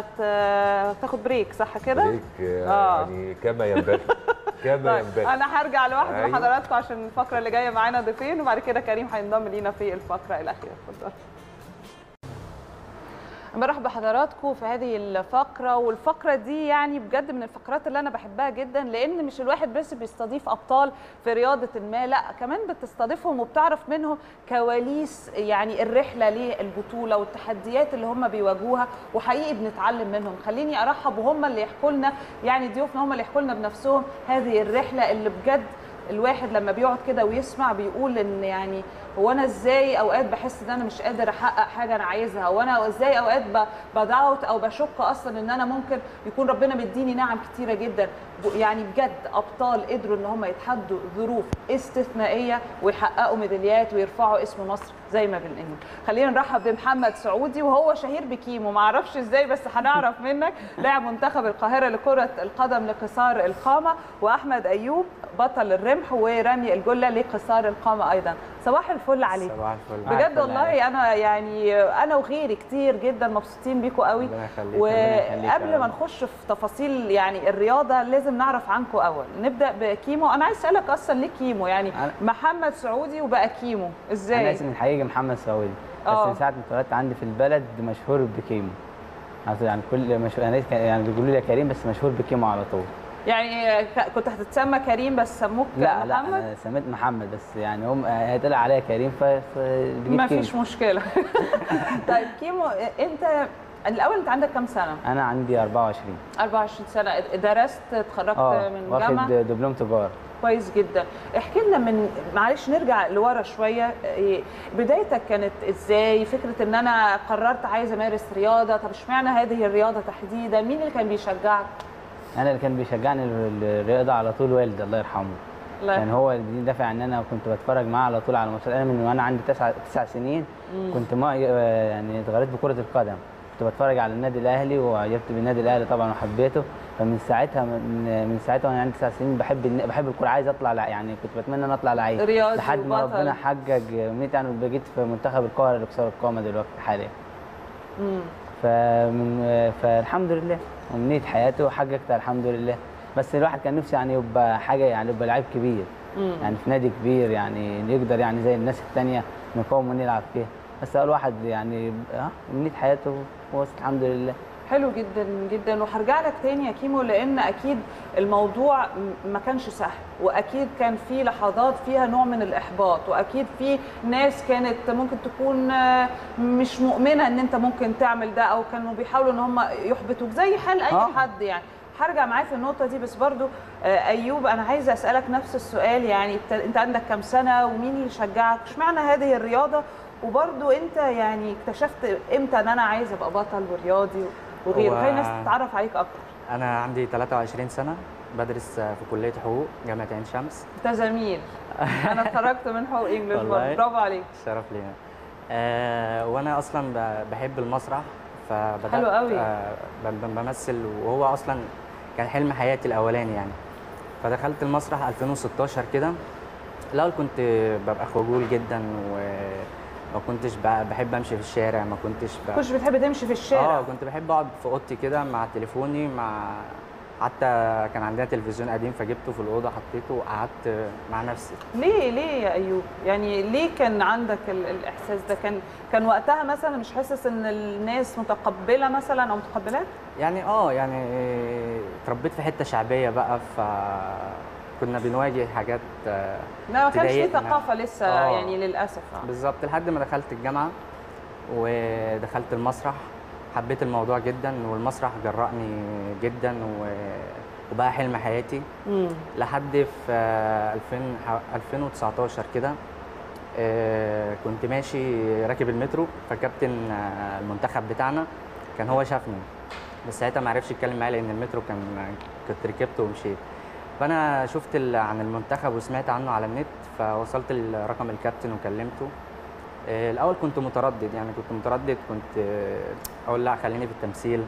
هتاخد بريك صح كده؟ بريك يعني آه. كما ينبغي كما طيب ينبغي. انا هرجع لوحدي أيوه. لحضراتكم عشان الفقره اللي جايه معانا ضيفين، وبعد كده كريم هينضم لينا في الفقره الاخيره. اتفضل. برحب بحضراتكم في هذه الفقره، والفقره دي يعني بجد من الفقرات اللي انا بحبها جدا، لان مش الواحد بس بيستضيف ابطال في رياضه ما، لا كمان بتستضيفهم وبتعرف منهم كواليس يعني الرحله للبطوله والتحديات اللي هم بيواجهوها، وحقيقي بنتعلم منهم. خليني ارحب وهم اللي يحكوا لنا، يعني ضيوفنا هم اللي يحكوا لنا بنفسهم هذه الرحله اللي بجد الواحد لما بيقعد كده ويسمع بيقول ان يعني هو انا ازاي اوقات بحس ان انا مش قادر احقق حاجه انا عايزها، وانا ازاي اوقات بدعوت او بشك اصلا ان انا ممكن يكون ربنا مديني نعم كتيره جدا. يعني بجد ابطال قدروا ان هم يتحدوا ظروف استثنائيه ويحققوا ميداليات ويرفعوا اسم مصر زي ما بنقول. خلينا نرحب بمحمد سعودي وهو شهير بكيمو، ما اعرفش ازاي بس هنعرف منك، لاعب منتخب القاهره لكره القدم لقصار القامه، واحمد ايوب بطل الرمح ورمي الجله لقصار القامه ايضا. صباح الفل عليك. صباح الفل بجد والله. انا يعني انا وغيري كتير جدا مبسوطين بيكم قوي، وقبل ما نخش في تفاصيل يعني الرياضه لازم نعرف عنكم اول. نبدا بكيمو. انا عايز اسالك اصلا ليه كيمو؟ يعني محمد سعودي وبقى كيمو ازاي؟ انا اسمي الحقيقي محمد سعودي، بس أوه. من ساعه ما اتولدت عندي في البلد مشهور بكيمو، يعني كل مشهور انا يعني بيقولوا لي كريم بس مشهور بكيمو على طول. يعني كنت هتتسمى كريم بس سموك لا محمد؟ لا انا سميت محمد بس يعني هم هيطلع عليا كريم ف ما فيش مشكله. طيب كيمو انت الاول انت عندك كام سنه؟ انا عندي أربعة وعشرين أربعة وعشرين سنه. درست اتخرجت من جامعه؟ واخد دبلوم تجاره. كويس جدا. احكي لنا من معلش نرجع لورا شويه، بدايتك كانت ازاي؟ فكره ان انا قررت عايز امارس رياضه، طب اشمعنى هذه الرياضه تحديدا؟ مين اللي كان بيشجعك؟ انا اللي كان بيشجعني الرياضه على طول والدي الله يرحمه. لا. يعني هو اللي دافع ان انا كنت بتفرج معاه على طول على ماتشات. انا من وانا عندي تسع تسع سنين مم. كنت ما يعني اتغريت بكره القدم، كنت بتفرج على النادي الاهلي وعجبت بالنادي الاهلي طبعا وحبيته، فمن ساعتها من, من ساعتها وانا عندي تسع سنين بحب بحب الكوره، عايز اطلع يعني كنت بتمنى ان اطلع لعيب لحد ما ربنا حجج امنيتي انا بقيت في منتخب القاهره لكسار القامه دلوقتي حاليا. امم فمن فالحمد لله امنيه حياتي وحققتها الحمد لله. بس الواحد كان نفسه يعني يبقى حاجه يعني يبقى لعيب كبير، مم. يعني في نادي كبير يعني يقدر يعني زي الناس الثانيه نقاوم ونلعب فيها، بس هو الواحد يعني اه امنيه حياته وصلت الحمد لله. حلو جدا جدا. وهرجع لك تاني يا كيمو، لان اكيد الموضوع ما كانش سهل، واكيد كان في لحظات فيها نوع من الاحباط، واكيد في ناس كانت ممكن تكون مش مؤمنه ان انت ممكن تعمل ده، او كانوا بيحاولوا ان هم يحبطوك زي حال اي آه. حد يعني. هرجع معاه في النقطه دي، بس برضو ايوب انا عايزه اسالك نفس السؤال. يعني انت عندك كام سنه ومين اللي شجعك؟ اشمعنى هذه الرياضه؟ وبرضو انت يعني اكتشفت امتى ان انا عايزه ابقى بطل ورياضي وغيره؟ خلي الناس تتعرف عليك اكتر. انا عندي ثلاثة وعشرين سنه، بدرس في كليه حقوق جامعه عين شمس. انت زميل. انا اتخرجت من حقوق انجلش برضه، برافو عليك. شرف لينا. آه وانا اصلا بحب المسرح، فبدات حلو قوي. آه بمثل، وهو اصلا كان حلم حياتي الاولاني يعني. فدخلت المسرح ألفين وستاشر كده. الاول كنت ببقى خجول جدا وما كنتش بحب امشي في الشارع، ما كنتش ب... كنتش بتحب تمشي في الشارع؟ اه كنت بحب اقعد في اوضتي كده مع تليفوني، مع حتى كان عندنا تلفزيون قديم فجبته في الاوضه حطيته وقعدت مع نفسي. ليه ليه يا ايوب؟ يعني ليه كان عندك الاحساس ده؟ كان كان وقتها مثلا مش حاسس ان الناس متقبله مثلا او متقبلاك؟ يعني اه يعني اتربيت في حته شعبيه بقى، ف كنا بنواجه حاجات لا ما كانش في ثقافه لسه آه. يعني للاسف. آه. بالظبط، لحد ما دخلت الجامعه ودخلت المسرح، حبيت الموضوع جدا، والمسرح جرأني جدا وبقى حلم حياتي. مم. لحد في ألفين وتسعتاشر كده كنت ماشي راكب المترو، فكابتن المنتخب بتاعنا كان هو شافني، بس ساعتها ما عرفش يتكلم معايا لان المترو كان كنت ركبته ومشيت. فانا شفت عن المنتخب وسمعت عنه على النت، فوصلت لرقم الكابتن وكلمته. الاول كنت متردد، يعني كنت متردد، كنت اقول لا خليني في التمثيل،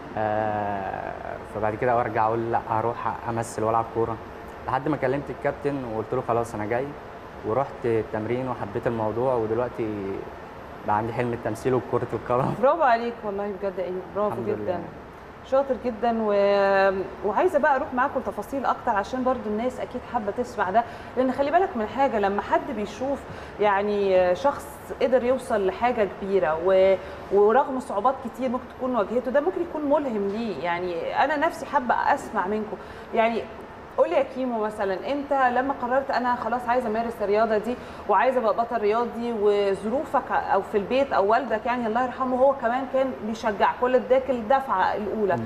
فبعد كده ارجع اقول لا هروح امثل والعب كوره، لحد ما كلمت الكابتن وقلت له خلاص انا جاي، ورحت التمرين وحبيت الموضوع، ودلوقتي بقى عندي حلم التمثيل وكره القدم. برافو عليك والله بجد ايوب، برافو جدا لله. شاطر جدا. و... وعايزه بقى اروح معاكم لتفاصيل اكتر عشان برضو الناس اكيد حابه تسمع ده، لان خلي بالك من حاجه، لما حد بيشوف يعني شخص قدر يوصل لحاجه كبيره و... ورغم صعوبات كتير ممكن تكون واجهته، ده ممكن يكون ملهم ليه. يعني انا نفسي حابه اسمع منكم، يعني قول لي يا كيمو مثلا، انت لما قررت انا خلاص عايزه امارس الرياضه دي وعايزه ابقى بطل رياضي، وظروفك او في البيت او والدك يعني الله يرحمه هو كمان كان بيشجع، كل اداك الدفعه الاولى،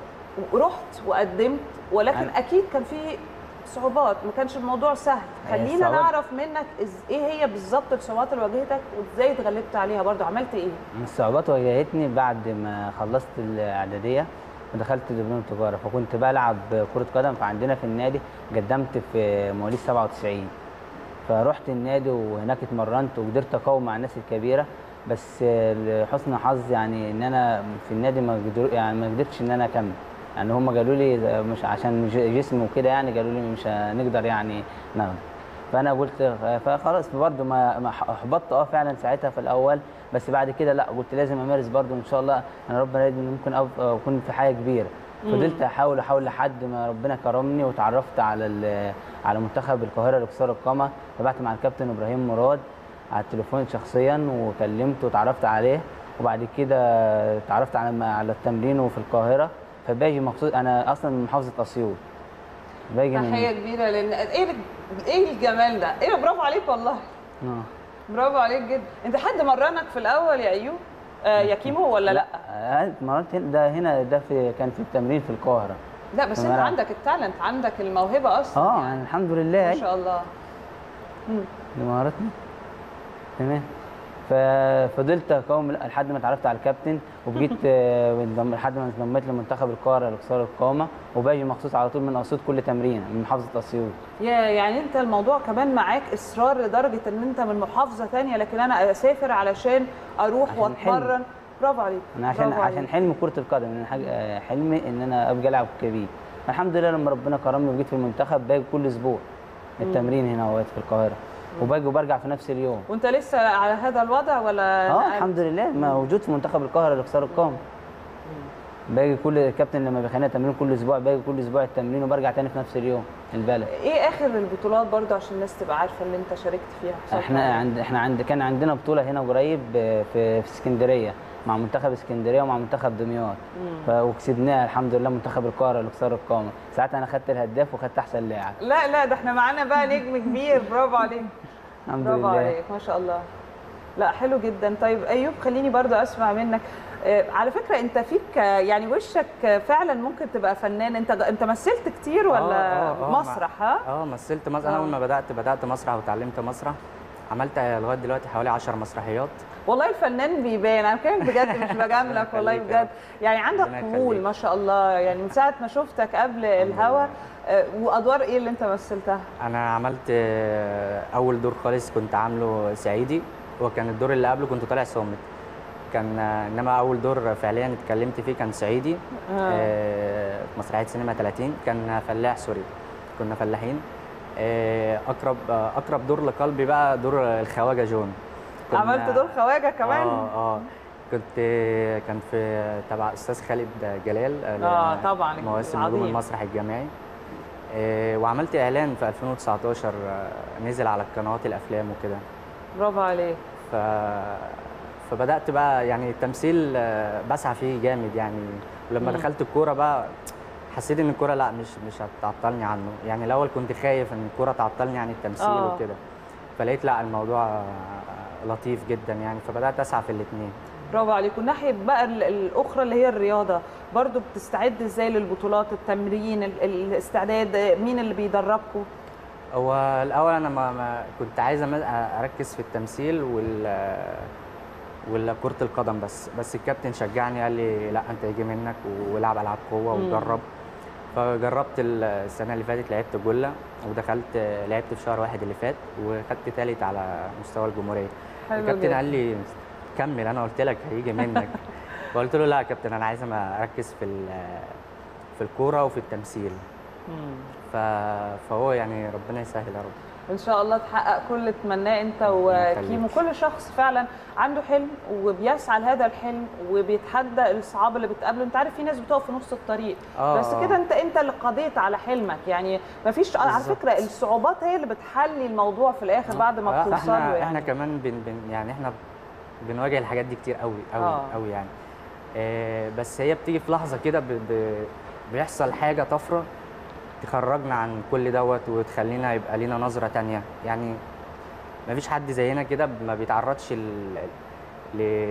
ورحت وقدمت، ولكن اكيد كان في صعوبات، ما كانش الموضوع سهل. خلينا نعرف منك ايه هي بالظبط الصعوبات اللي واجهتك وازاي اتغلبت عليها، برضو عملت ايه؟ الصعوبات واجهتني بعد ما خلصت الاعداديه ودخلت دبلوم تجاره، فكنت بلعب كره قدم، فعندنا في النادي قدمت في مواليد سبعة وتسعين، فرحت النادي وهناك اتمرنت وقدرت اقاوم مع الناس الكبيره، بس لحسن حظ يعني ان انا في النادي ما قدر يعني ما قدرتش ان انا اكمل، يعني هم قالوا لي مش عشان جسمي وكده، يعني قالوا لي مش هنقدر يعني ناخد، فانا قلت فخلاص برضه ما احبطت اه فعلا ساعتها في الاول، بس بعد كده لا قلت لازم امارس برضه ان شاء الله، انا ربنا يديني ممكن اكون في حاجه كبيره. فضلت احاول احاول لحد ما ربنا كرمني وتعرفت على على منتخب القاهره لكسار القامه، تابعت مع الكابتن ابراهيم مراد على التليفون شخصيا وكلمته وتعرفت عليه، وبعد كده تعرفت على على التمرين وفي القاهره، فباجي مخصوص، انا اصلا من محافظه اسيوط. باجي تحيه كبيره، لان ايه ايه الجمال ده؟ ايه برافو عليك والله. اه برافو عليك جدا. انت حد مرنك في الاول يا ايوب آه يا كيمو ولا لا؟ لا اتمرنت ده هنا، ده في كان في التمرين في القاهره. لا بس انت عندك التالنت، عندك الموهبه اصلا. اه يعني الحمد لله ما شاء الله. امم مهارتني تمام. ففضلت اقاوم لحد ما اتعرفت على الكابتن، وبجيت لحد ما انضميت لمنتخب القاهره لكسار القامه، وباجي مخصوص على طول من اسيوط كل تمرين من محافظه اسيوط. يا يعني انت الموضوع كمان معاك اصرار لدرجه ان انت من محافظه ثانيه لكن انا اسافر علشان اروح واتمرن. برافو عليك. انا عشان عشان حلم كره القدم، ان حاجه حلمي ان انا ابقى لاعب كبير. الحمد لله لما ربنا كرمني وجيت في المنتخب باجي كل اسبوع التمرين هنا اهوت في القاهره، وباجي وبرجع في نفس اليوم. وانت لسه على هذا الوضع ولا؟ اه الحمد لله موجود في منتخب القاهره لكسار القامه. باجي كل الكابتن لما بيخلينا تمرين كل اسبوع، باجي كل اسبوع التمرين وبرجع تاني في نفس اليوم البلد. ايه اخر البطولات برضه عشان الناس تبقى عارفه اللي انت شاركت فيها؟ احنا عند احنا عند كان عندنا بطوله هنا قريب في في اسكندريه مع منتخب اسكندريه ومع منتخب دمياط، وكسبناها الحمد لله منتخب القاهره لكسار القامه. ساعتها انا خدت الهداف وخدت احسن لاعب. لا لا ده احنا معانا بقى نجم كبير. برافو عليك. الحمد برافو لله. عليك ما شاء الله. لا حلو جدا. طيب ايوب خليني برضه اسمع منك، على فكره انت فيك يعني وشك فعلا ممكن تبقى فنان. انت انت مثلت كتير ولا آه آه مسرح؟ ها اه مثلت مسرح. انا اول ما بدات بدات مسرح وتعلمت مسرح، عملت لغايه دلوقتي حوالي عشر مسرحيات. والله الفنان بيبان، انا كمان بجد مش بجاملك والله بجد، يعني عندك قبول ما شاء الله، يعني من ساعه ما شفتك قبل الهوا. وادوار ايه اللي انت مثلتها؟ انا عملت اول دور خالص كنت عامله صعيدي، وكان الدور اللي قبله كنت طالع صامت، كان انما اول دور فعليا اتكلمت فيه كان صعيدي آه. في مسرحيه سينما ثلاثين، كان فلاح سوري، كنا فلاحين. اقرب اقرب دور لقلبي بقى دور الخواجه جون. عملت دور خواجه كمان؟ اه اه كنت كان في تبع استاذ خالد جلال اه طبعا مواسم نجوم المسرح الجامعي. آه وعملت اعلان في ألفين وتسعتاشر آه نزل على قنوات الافلام وكده. برافو عليك. ف فبدات بقى يعني التمثيل آه بسعى فيه جامد يعني. ولما مم. دخلت الكوره بقى حسيت ان الكوره لا مش مش هتعطلني عنه، يعني الاول كنت خايف ان الكوره تعطلني عن التمثيل آه. وكده، فلقيت لا الموضوع لطيف جدا يعني، فبدات اسعى في الاثنين. برافو عليك. والناحيه بقى الاخرى اللي هي الرياضه، برضو بتستعد ازاي للبطولات؟ التمرين، الاستعداد، مين اللي بيدربكم؟ هو الاول انا ما, ما كنت عايز اركز في التمثيل وال وكرة القدم بس، بس الكابتن شجعني قال لي لا انت يجي منك والعب العاب قوه وجرب. فجربت السنه اللي فاتت لعبت جله، ودخلت لعبت في شهر واحد اللي فات وخدت ثالث على مستوى الجمهوريه. الكابتن قال لي كمل، انا قلت لك هيجي منك. فقلت له لا يا كابتن انا عايز اركز في في الكوره وفي التمثيل. فهو يعني ربنا يسهل يا رب. ان شاء الله تحقق كل اللي تتمناه انت وكيمو. كل شخص فعلا عنده حلم وبيسعى لهذا الحلم وبيتحدى الصعاب اللي بتقابله. انت عارف في ناس بتقف في نص الطريق آه بس كده انت انت اللي قضيت على حلمك، يعني ما فيش على فكره الصعوبات هي اللي بتحلي الموضوع في الاخر آه. بعد ما بتوصل له. يعني احنا كمان بن بن يعني احنا بنواجه الحاجات دي كتير قوي قوي آه. قوي يعني آه بس هي بتيجي في لحظه كده بيحصل حاجه طفره تخرجنا عن كل دوت وتخلينا يبقى لينا نظره تانية. يعني ما فيش حد زينا كده ما بيتعرضش ل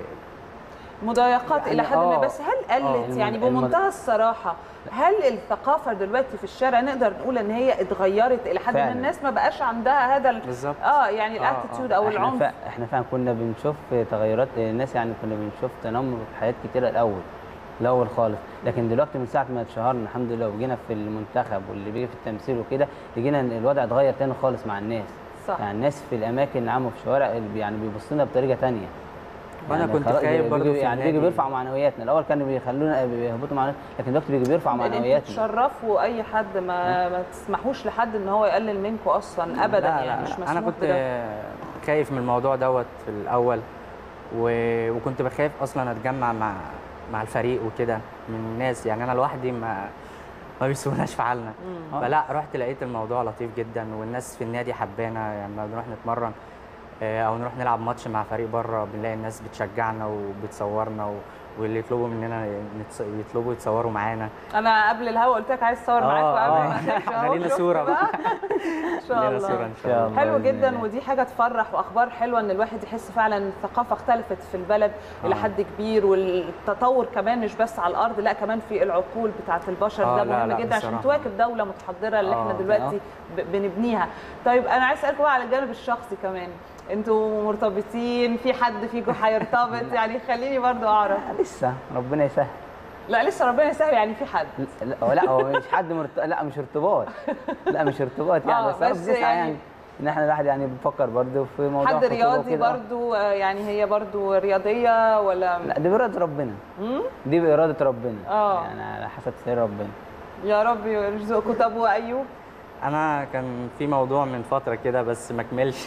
مضايقات يعني الى حد ما. بس هل قلت يعني بمنتهى الصراحه، هل الثقافه دلوقتي في الشارع نقدر نقول ان هي اتغيرت الى حد ما الناس ما بقاش عندها هذا بالظبط اه يعني الاتيتيود او العنف؟ احنا, احنا فعلا كنا بنشوف تغيرات الناس، يعني كنا بنشوف تنمر في حاجات كتيره الاول الاول خالص، لكن دلوقتي من ساعه ما اتشهرنا الحمد لله وجينا في المنتخب واللي بيجي في التمثيل وكده، لقينا الوضع اتغير تاني خالص مع الناس. صح. يعني الناس في الاماكن العامه في الشوارع يعني بيبصوا لنا بطريقه ثانيه. وانا يعني كنت خايف برضه يعني بيجوا بيرفعوا معنوياتنا، الاول كانوا بيخلونا بيهبطوا معنوياتنا، لكن دلوقتي بيجوا بيرفعوا معنوياتنا. انتوا تشرفوا اي حد، ما ما تسمحوش لحد ان هو يقلل منكم اصلا ابدا. لا يعني لا مش مسموح. انا كنت ده. خايف من الموضوع دوت في الاول و... وكنت بخاف اصلا اتجمع مع مع الفريق وكده من الناس، يعني انا لوحدي ما ما بيسووناش في حالنا. فلا رحت لقيت الموضوع لطيف جدا، والناس في النادي حبانا، يعني لما بنروح نتمرن او نروح نلعب ماتش مع فريق بره بنلاقي الناس بتشجعنا وبتصورنا و... واللي يطلبوا مننا يطلبوا يتصوروا معانا. انا قبل الهوا قلت لك عايز اتصور معاكم قبل ما احنا لينا صوره بقى ان شاء الله. صورة ان شاء الله. حلو جدا، ودي حاجه تفرح واخبار حلوه ان الواحد يحس فعلا الثقافه اختلفت في البلد آه. الى حد كبير، والتطور كمان مش بس على الارض لا كمان في العقول بتاعه البشر. آه ده مهم لا لا جدا عشان تواكب دوله متحضره اللي آه. احنا دلوقتي آه. بنبنيها. طيب انا عايز اسالكم بقى على الجانب الشخصي كمان، انتوا مرتبطين؟ في حد فيكم هيرتبط؟ يعني خليني برضو اعرف. لسه ربنا يسهل. لا لسه ربنا يسهل، يعني في حد؟ لا لا هو مش حد مرت... لا مش ارتباط لا مش ارتباط يعني. آه بس يعني, يعني ان احنا الواحد يعني بنفكر برضو في موضوع حد رياضي برضو، يعني هي برضو رياضيه ولا؟ لا دي بإرادة ربنا. امم دي بإرادة ربنا اه يعني على حسب سير ربنا. يا رب يرزقكم. طب وايوب؟ انا كان في موضوع من فتره كده بس ما كملش.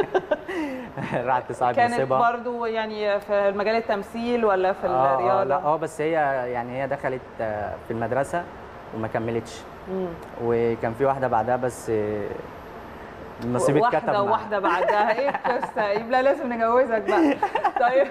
رحت صاحب نصيبها. كانت برضو يعني في مجال التمثيل ولا في آه الرياضه؟ آه لا اه بس هي يعني هي دخلت في المدرسه وما كملتش. مم. وكان في واحده بعدها بس النصيب اتكتب واحده معايا. وواحده بعدها ايه القصه؟ يبقى لازم نجوزك بقى. طيب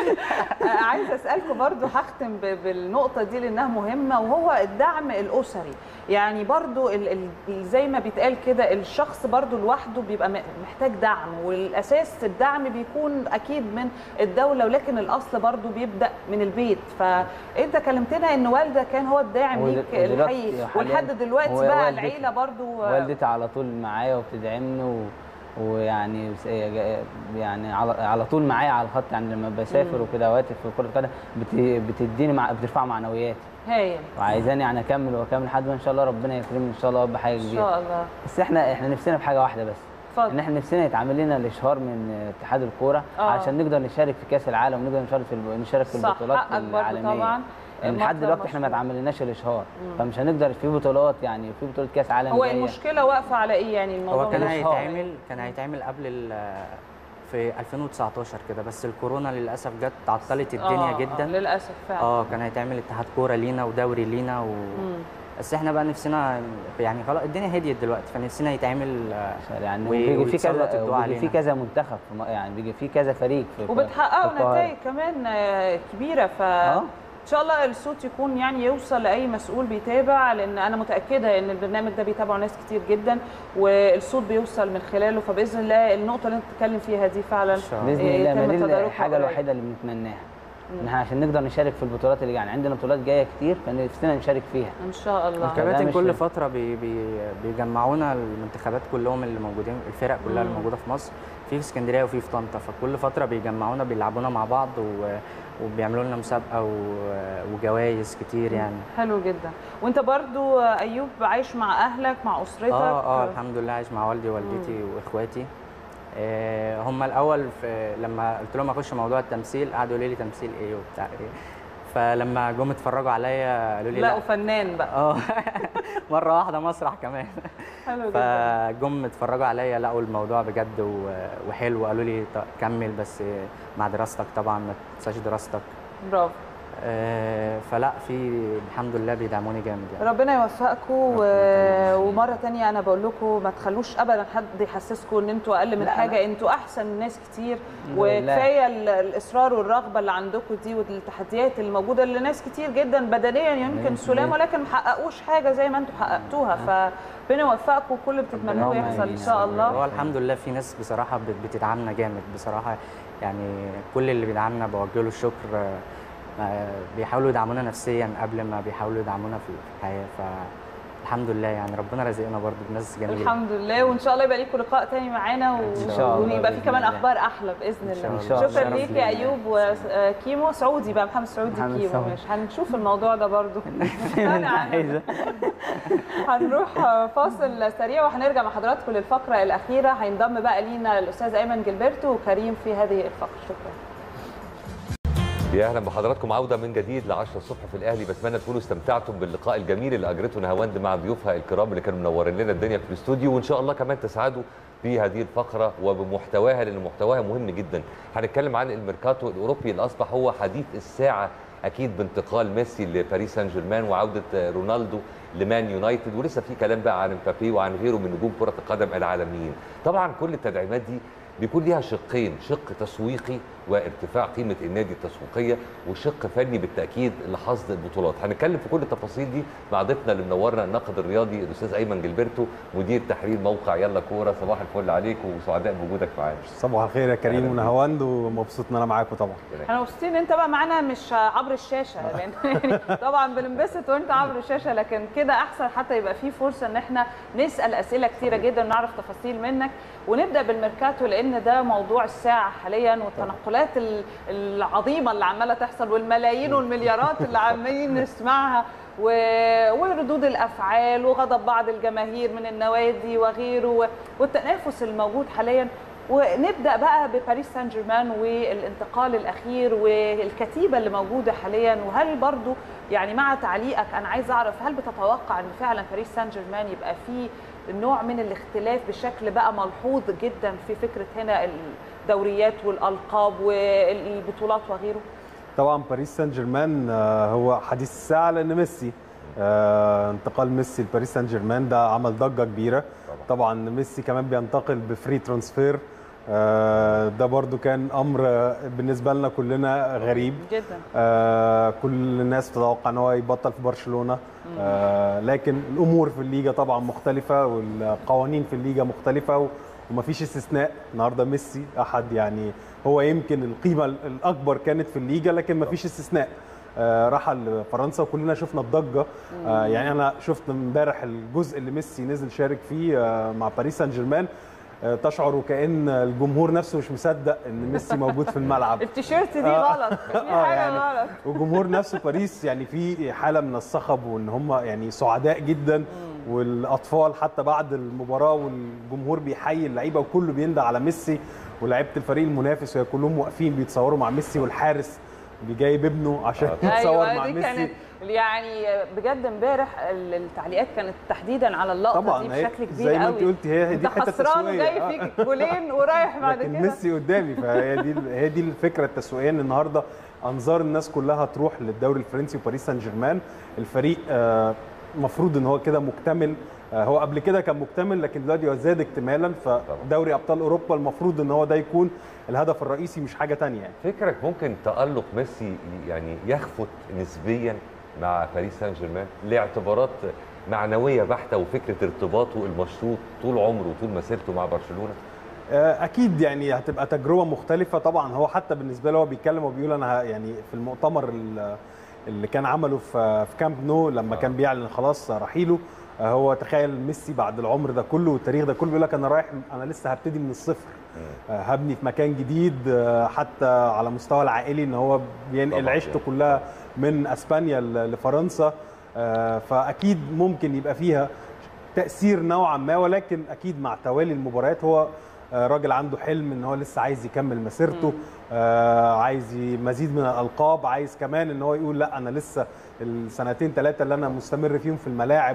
عايزه اسالكم برضو، هختم ب- بالنقطه دي لانها مهمه، وهو الدعم الاسري. يعني برضو ال- ال- زي ما بيتقال كده، الشخص برضو لوحده بيبقى م- محتاج دعم، والاساس الدعم بيكون اكيد من الدوله، ولكن الاصل برضو بيبدا من البيت. فانت كلمتنا ان والدك كان هو الداعم ودل- ليك ودلوقتي الحقيقي، حالياً ولحد دلوقتي هو بقى والدتي- العيله برضو والدتي على طول معايا وبتدعمني و... ويعني بس- يعني على على طول معايا على الخط. يعني لما بسافر مم. وكده اوقات في كره القدم بت... بتديني مع... بترفع معنوياتي، هايل وعايزاني يعني اكمل واكمل لحد ما ان شاء الله ربنا يكرمني ان شاء الله وابقى حاجه ان كبيره. شاء الله. بس احنا احنا نفسنا في حاجه واحده بس، اتفضل. ان احنا نفسنا يتعمل لنا الاشهار من اتحاد الكوره آه. عشان نقدر نشارك في كاس العالم ونقدر نشارك في الب... نشارك في صح، البطولات حقك برضو العالميه. طبعا. يعني لحد مطلب دلوقتي احنا ما مشروع. اتعملناش الاشهار، مم. فمش هنقدر في بطولات، يعني في بطوله كاس عالم هو جاية. المشكله واقفه على ايه يعني الموضوع؟ هو كان مش هيتعمل كان هيتعمل قبل ال- في ألفين وتسعتاشر كده، بس الكورونا للاسف جت عطلت الدنيا آه، جدا. آه، للاسف فعلا. اه كان هيتعمل اتحاد كوره لينا ودوري لينا و... مم. بس احنا بقى نفسنا يعني خلاص الدنيا هديت دلوقتي، فنفسنا يتعمل يعني و- بيجي في ويتسلط كذا الضوء بيجي في علينا. كذا منتخب في م- يعني بيجي في كذا فريق في وبتحققوا في القاهرة. نتائج كمان آه، كبيره، ف ان شاء الله الصوت يكون يعني يوصل لاي مسؤول بيتابع، لان انا متاكده ان البرنامج ده بيتابعه ناس كتير جدا والصوت بيوصل من خلاله. فباذن الله النقطه اللي انت بتتكلم فيها دي فعلا باذن الله ما يتم دي تداركها الحاجه قريب. الوحيده اللي بنتمناها، ان احنا عشان نقدر نشارك في البطولات اللي يعني عندنا بطولات جايه كتير فنفسنا نشارك فيها ان شاء الله. الكباتن كل فتره بي بي بيجمعونا المنتخبات كلهم اللي موجودين، الفرق كلها اللي مم. موجوده في مصر، في في اسكندريه وفي في طنطا، فكل فتره بيجمعونا بيلعبونا مع بعض و... وبيعملوا لنا مسابقه و... وجوائز كتير يعني. حلو جدا. وانت برضو آه، ايوب عايش مع اهلك مع اسرتك؟ اه اه الحمد لله عايش مع والدي ووالدتي واخواتي. آه هم الاول في لما قلت لهم اخش موضوع التمثيل قعدوا يقولوا لي تمثيل ايه وبتاع ايه، فلما جم اتفرجوا عليا قالوا لي لا فنان بقى. اه مره واحده مسرح كمان. حلو جدا. فجم اتفرجوا عليا لقوا الموضوع بجد و- وحلو، قالوا لي ط- كمل بس مع دراستك طبعا ما تنساش دراستك. برافو. آه فلا في الحمد لله بيدعموني جامد يعني. ربنا يوفقكم و... ومره تانية انا بقول لكم ما تخلوش ابدا حد يحسسكم ان انتوا اقل من لا، حاجه، لا. انتوا احسن من ناس كتير، الحمد لله. وكفايه ال- الاصرار والرغبه اللي عندكم دي والتحديات الموجوده اللي ناس كتير جدا بدنيا يمكن سلام ولكن ما حققوش حاجه زي ما انتوا حققتوها. فربنا يوفقكم وكل اللي بتتمنوه يحصل ان شاء الله. هو الحمد لله في ناس بصراحه بت- بتدعمنا جامد بصراحه، يعني كل اللي بيدعمنا بوجه له الشكر. آه، آه، بيحاولوا يدعمونا نفسيا قبل ما بيحاولوا يدعمونا في الحياه، فالحمد لله يعني ربنا رزقنا برضو بناس جميله. الحمد لله، وان شاء الله يبقى ليكم لقاء تاني معانا و... إن شاء الله ويبقى في بإذن كمان الله. اخبار احلى باذن إن شاء الله. الله. شكرا شرف ليك لينا. يا ايوب وكيمو سعودي بقى، محمد سعودي محمد كيمو. سعودي. مش هنشوف الموضوع ده برضو. عايزه هنروح فاصل سريع وهنرجع مع حضراتكم للفقره الاخيره. هينضم بقى لينا الاستاذ ايمن جilberto وكريم في هذه الفقره. شكرا. يا اهلا بحضراتكم، عوده من جديد ل عشرة الصبح في الاهلي. بتمنى تكونوا استمتعتم باللقاء الجميل اللي اجرته نهاوند مع ضيوفها الكرام اللي كانوا منورين لنا الدنيا في الاستوديو، وان شاء الله كمان تسعدوا بهذه الفقره وبمحتواها لان محتواها مهم جدا. هنتكلم عن الميركاتو الاوروبي اللي اصبح هو حديث الساعه اكيد بانتقال ميسي لباريس سان جيرمان وعوده رونالدو لمان يونايتد، ولسه في كلام بقى عن مبابي وعن غيره من نجوم كره القدم العالميين. طبعا كل التدعيمات دي بيكون ليها شقين، شق تسويقي وارتفاع قيمه النادي التسويقيه، وشق فني بالتاكيد لحصد البطولات. هنتكلم في كل التفاصيل دي مع ضيفنا اللي منورنا الناقد الرياضي الاستاذ ايمن جilberto مدير تحرير موقع يلا كوره. صباح الفل عليك وسعداء بوجودك معانا. صباح الخير يا كريم ونهاوند، ومبسوط ان انا معاكم طبعا. احنا مبسوطين ان انت بقى معانا مش عبر الشاشه، لان طبعا بننبسط وانت عبر الشاشه، لكن كده احسن حتى يبقى في فرصه ان احنا نسال اسئله كتيره جدا ونعرف تفاصيل منك. ونبدا بالميركاتو لان ده موضوع الساعه حاليا، والتنقلات العظيمه اللي عماله تحصل والملايين والمليارات اللي عمالين نسمعها وردود الافعال وغضب بعض الجماهير من النوادي وغيره والتنافس الموجود حاليا. ونبدا بقى بباريس سان جيرمان والانتقال الاخير والكتيبه اللي موجوده حاليا. وهل برضو يعني مع تعليقك انا عايز اعرف هل بتتوقع ان فعلا باريس سان جيرمان يبقى فيه نوع من الاختلاف بشكل بقى ملحوظ جدا في فكره هنا الدوريات والالقاب والبطولات وغيره؟ طبعا باريس سان جيرمان هو حديث الساعه لان ميسي، انتقال ميسي لباريس سان جيرمان ده عمل ضجه كبيره، طبعا ميسي كمان بينتقل بفري ترانسفير، ده برضو كان امر بالنسبه لنا كلنا غريب جدا. كل الناس تتوقع ان هو يبطل في برشلونه، لكن الامور في الليجا طبعا مختلفه والقوانين في الليجا مختلفه ومفيش استثناء. النهارده ميسي احد يعني هو يمكن القيمه الاكبر كانت في الليجا، لكن مفيش استثناء. راح لفرنسا وكلنا شفنا الضجه. يعني انا شفت امبارح الجزء اللي ميسي نزل شارك فيه مع باريس سان جيرمان، تشعر وكأن الجمهور نفسه مش مصدق ان ميسي موجود في الملعب. التيشيرت دي غلط، في حاجه يعني غلط. وجمهور نفسه باريس يعني في حاله من الصخب، وان هم يعني سعداء جدا، والاطفال حتى بعد المباراه والجمهور بيحيي اللعيبه وكله بيندى على ميسي ولاعيبه الفريق المنافس، وهي كلهم واقفين بيتصوروا مع ميسي، والحارس بيجايب ابنه عشان يتصور أيوة مع دي ميسي. كانت يعني بجد امبارح التعليقات كانت تحديدا على اللقطه طبعا دي بشكل كبير زي ما انت قلتي، هي دي حته تسويقيه، خسران وجاي فيك جولين ورايح بعد كده لكن ميسي قدامي، فهي دي هي دي الفكره التسويقيه، ان النهارده انظار الناس كلها تروح للدوري الفرنسي وباريس سان جيرمان. الفريق المفروض ان هو كده مكتمل، هو قبل كده كان مكتمل لكن دلوقتي هو زاد اكتمالا، فدوري ابطال اوروبا المفروض ان هو ده يكون الهدف الرئيسي مش حاجه ثانيه. يعني فكرك ممكن تألق ميسي يعني يخفت نسبيا مع باريس سان جيرمان لاعتبارات معنويه بحته وفكره ارتباطه المشروط طول عمره وطول مسيرته مع برشلونه؟ اكيد يعني هتبقى تجربه مختلفه طبعا. هو حتى بالنسبه له هو بيتكلم وبيقول انا يعني في المؤتمر اللي كان عمله في كامب نو لما كان بيعلن خلاص رحيله، هو تخيل ميسي بعد العمر ده كله والتاريخ ده كله بيقول لك انا رايح، انا لسه هبتدي من الصفر، هبني في مكان جديد، حتى على مستوى العائلي ان هو بينقل عيشته كلها من اسبانيا لفرنسا. فاكيد ممكن يبقى فيها تاثير نوعا ما، ولكن اكيد مع توالي المباريات هو راجل عنده حلم ان هو لسه عايز يكمل مسيرته، عايز مزيد من الالقاب، عايز كمان ان هو يقول لا انا لسه السنتين ثلاثه اللي انا مستمر فيهم في الملاعب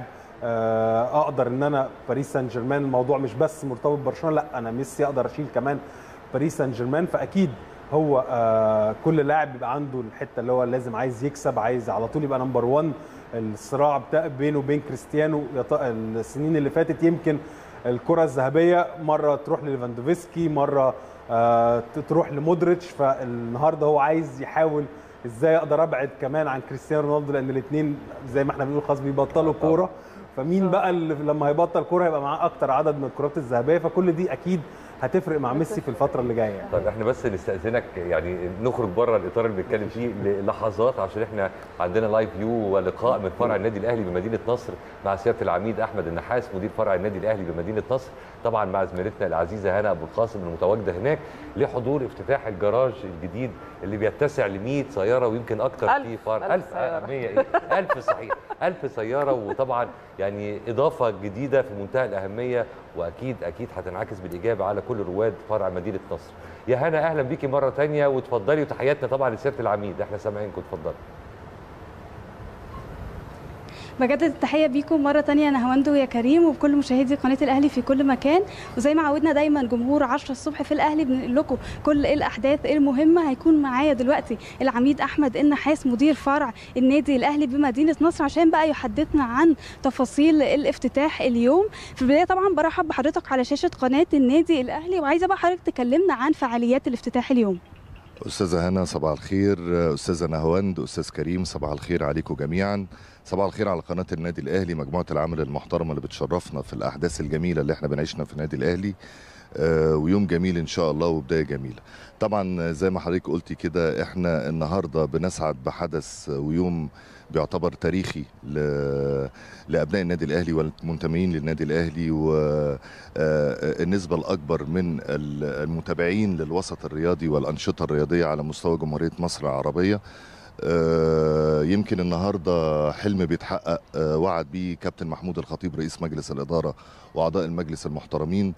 اقدر ان انا باريس سان جيرمان الموضوع مش بس مرتبط ببرشلونه، لا انا ميسي اقدر اشيل كمان باريس سان جيرمان. فاكيد هو كل لاعب بيبقى عنده الحته اللي هو لازم عايز يكسب، عايز على طول يبقى نمبر واحد. الصراع بتاع بينه وبين كريستيانو السنين اللي فاتت يمكن الكره الذهبيه مره تروح لليفاندوفسكي، مره تروح لمودريتش، فالنهارده هو عايز يحاول ازاي اقدر ابعد كمان عن كريستيانو رونالدو، لان الاثنين زي ما احنا بنقول خلاص بيبطلوا كوره، فمين بقى اللي لما هيبطل كوره هيبقى معاه اكتر عدد من الكرات الذهبيه، فكل دي اكيد هتفرق مع ميسي في الفتره اللي جايه. طيب احنا بس نستاذنك يعني نخرج بره الاطار اللي بنتكلم فيه للحظات، عشان احنا عندنا لايف فيو ولقاء من فرع النادي الاهلي بمدينه نصر مع سياده العميد احمد النحاس مدير فرع النادي الاهلي بمدينه نصر، طبعا مع زميلتنا العزيزه هنا ابو القاسم المتواجده هناك لحضور افتتاح الجراج الجديد اللي بيتسع ل مية سياره ويمكن اكتر في فرع ألف سيارة مية ايه ألف صحيح ألف سياره، وطبعا يعني اضافه جديده في منتهى الاهميه، واكيد اكيد هتنعكس بالايجاب على كل رواد فرع مدينه نصر. يا هنا اهلا بيكي مره ثانيه وتفضلي، وتحياتنا طبعا لسياده العميد، احنا سامعينكم، اتفضلي. بجدد التحيه بيكم مره ثانيه نهاوند ويا كريم وبكل مشاهدي قناه الاهلي في كل مكان، وزي ما عودنا دايما جمهور عشرة الصبح في الاهلي بنقول لكم كل الاحداث المهمه. هيكون معايا دلوقتي العميد احمد النحاس مدير فرع النادي الاهلي بمدينه نصر عشان بقى يحدثنا عن تفاصيل الافتتاح اليوم. في البدايه طبعا برحب بحضرتك على شاشه قناه النادي الاهلي، وعايزه بقى حضرتك تكلمنا عن فعاليات الافتتاح اليوم. استاذه هنا صباح الخير، استاذه نهاوند، استاذ كريم صباح الخير عليكم جميعا، صباح الخير على قناه النادي الاهلي، مجموعه العمل المحترمه اللي بتشرفنا في الاحداث الجميله اللي احنا بنعيشنا في النادي الاهلي، آه ويوم جميل ان شاء الله وبدايه جميله. طبعا زي ما حضرتك قلتي كده احنا النهارده بنسعد بحدث ويوم بيعتبر تاريخي لابناء النادي الاهلي والمنتمين للنادي الاهلي، والنسبه الاكبر من المتابعين للوسط الرياضي والانشطه الرياضيه على مستوى جمهوريه مصر العربيه. يمكن النهارده حلم بيتحقق وعد بيه كابتن محمود الخطيب رئيس مجلس الاداره واعضاء المجلس المحترمين،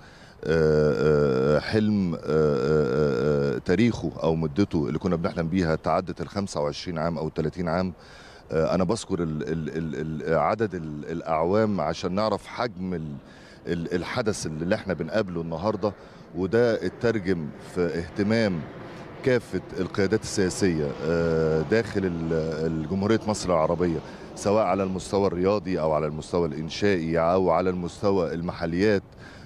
حلم تاريخه او مدته اللي كنا بنحلم بيها تعدت ال خمسة وعشرين عام او ثلاثين عام. أنا بذكر ال ال ال عدد الأعوام عشان نعرف حجم الحدث اللي احنا بنقابله النهارده، وده اترجم في اهتمام كافة القيادات السياسية داخل الجمهورية مصر العربية سواء على المستوى الرياضي او على المستوى الانشائي او على المستوى المحليات.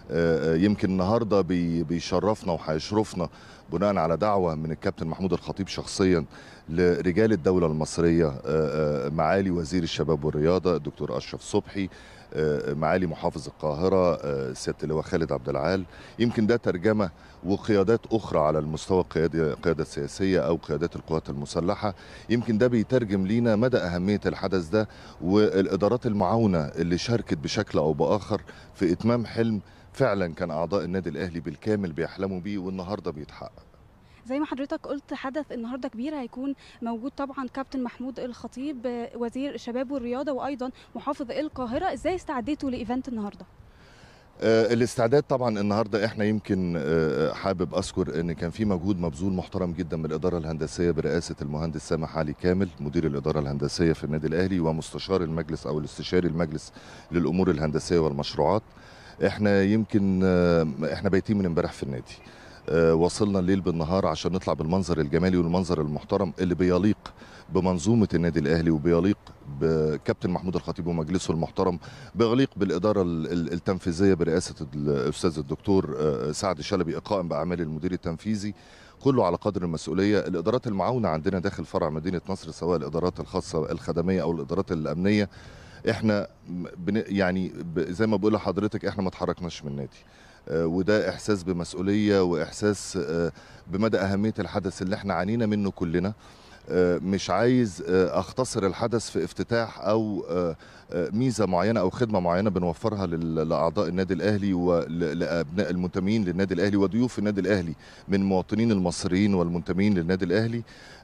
يمكن النهارده بيشرفنا وهيشرفنا بناء على دعوه من الكابتن محمود الخطيب شخصيا لرجال الدوله المصريه، معالي وزير الشباب والرياضه الدكتور اشرف صبحي، معالي محافظ القاهره سياده اللواء خالد عبد العال. يمكن ده ترجمه وقيادات اخرى على المستوى القيادي، القياده السياسيه او قيادات القوات المسلحه. يمكن ده بيترجم لينا مدى اهميه الحدث ده والادارات المعاونه اللي شاركت بشكل او باخر في اتمام حلم فعلا كان اعضاء النادي الاهلي بالكامل بيحلموا بيه والنهارده بيتحقق. زي ما حضرتك قلت حدث النهارده كبير، هيكون موجود طبعا كابتن محمود الخطيب وزير الشباب والرياضه وايضا محافظ القاهره. ازاي استعديتوا لايفنت النهارده؟ آه الاستعداد طبعا النهارده احنا يمكن آه حابب اذكر ان كان في مجهود مبذول محترم جدا من الاداره الهندسيه برئاسه المهندس سامح علي كامل مدير الاداره الهندسيه في النادي الاهلي ومستشار المجلس او الاستشاري المجلس للامور الهندسيه والمشروعات. احنا يمكن آه احنا بايتين من امبارح في النادي. آه وصلنا الليل بالنهار عشان نطلع بالمنظر الجمالي والمنظر المحترم اللي بيليق بمنظومه النادي الاهلي وبيليق بكابتن محمود الخطيب ومجلسه المحترم، بيليق بالاداره التنفيذيه برئاسه الاستاذ الدكتور سعد شلبي قائم باعمال المدير التنفيذي، كله على قدر المسؤوليه. الادارات المعاونه عندنا داخل فرع مدينه نصر سواء الادارات الخاصه الخدميه او الادارات الامنيه، احنا يعني زي ما بقول لحضرتك احنا ما اتحركناش من النادي، وده احساس بمسؤوليه واحساس بمدى اهميه الحدث اللي احنا عانينا منه كلنا. مش عايز اختصر الحدث في افتتاح او ميزه معينه او خدمه معينه بنوفرها لاعضاء النادي الاهلي ولابناء المنتمين للنادي الاهلي وضيوف النادي الاهلي من المواطنين المصريين والمنتمين للنادي الاهلي.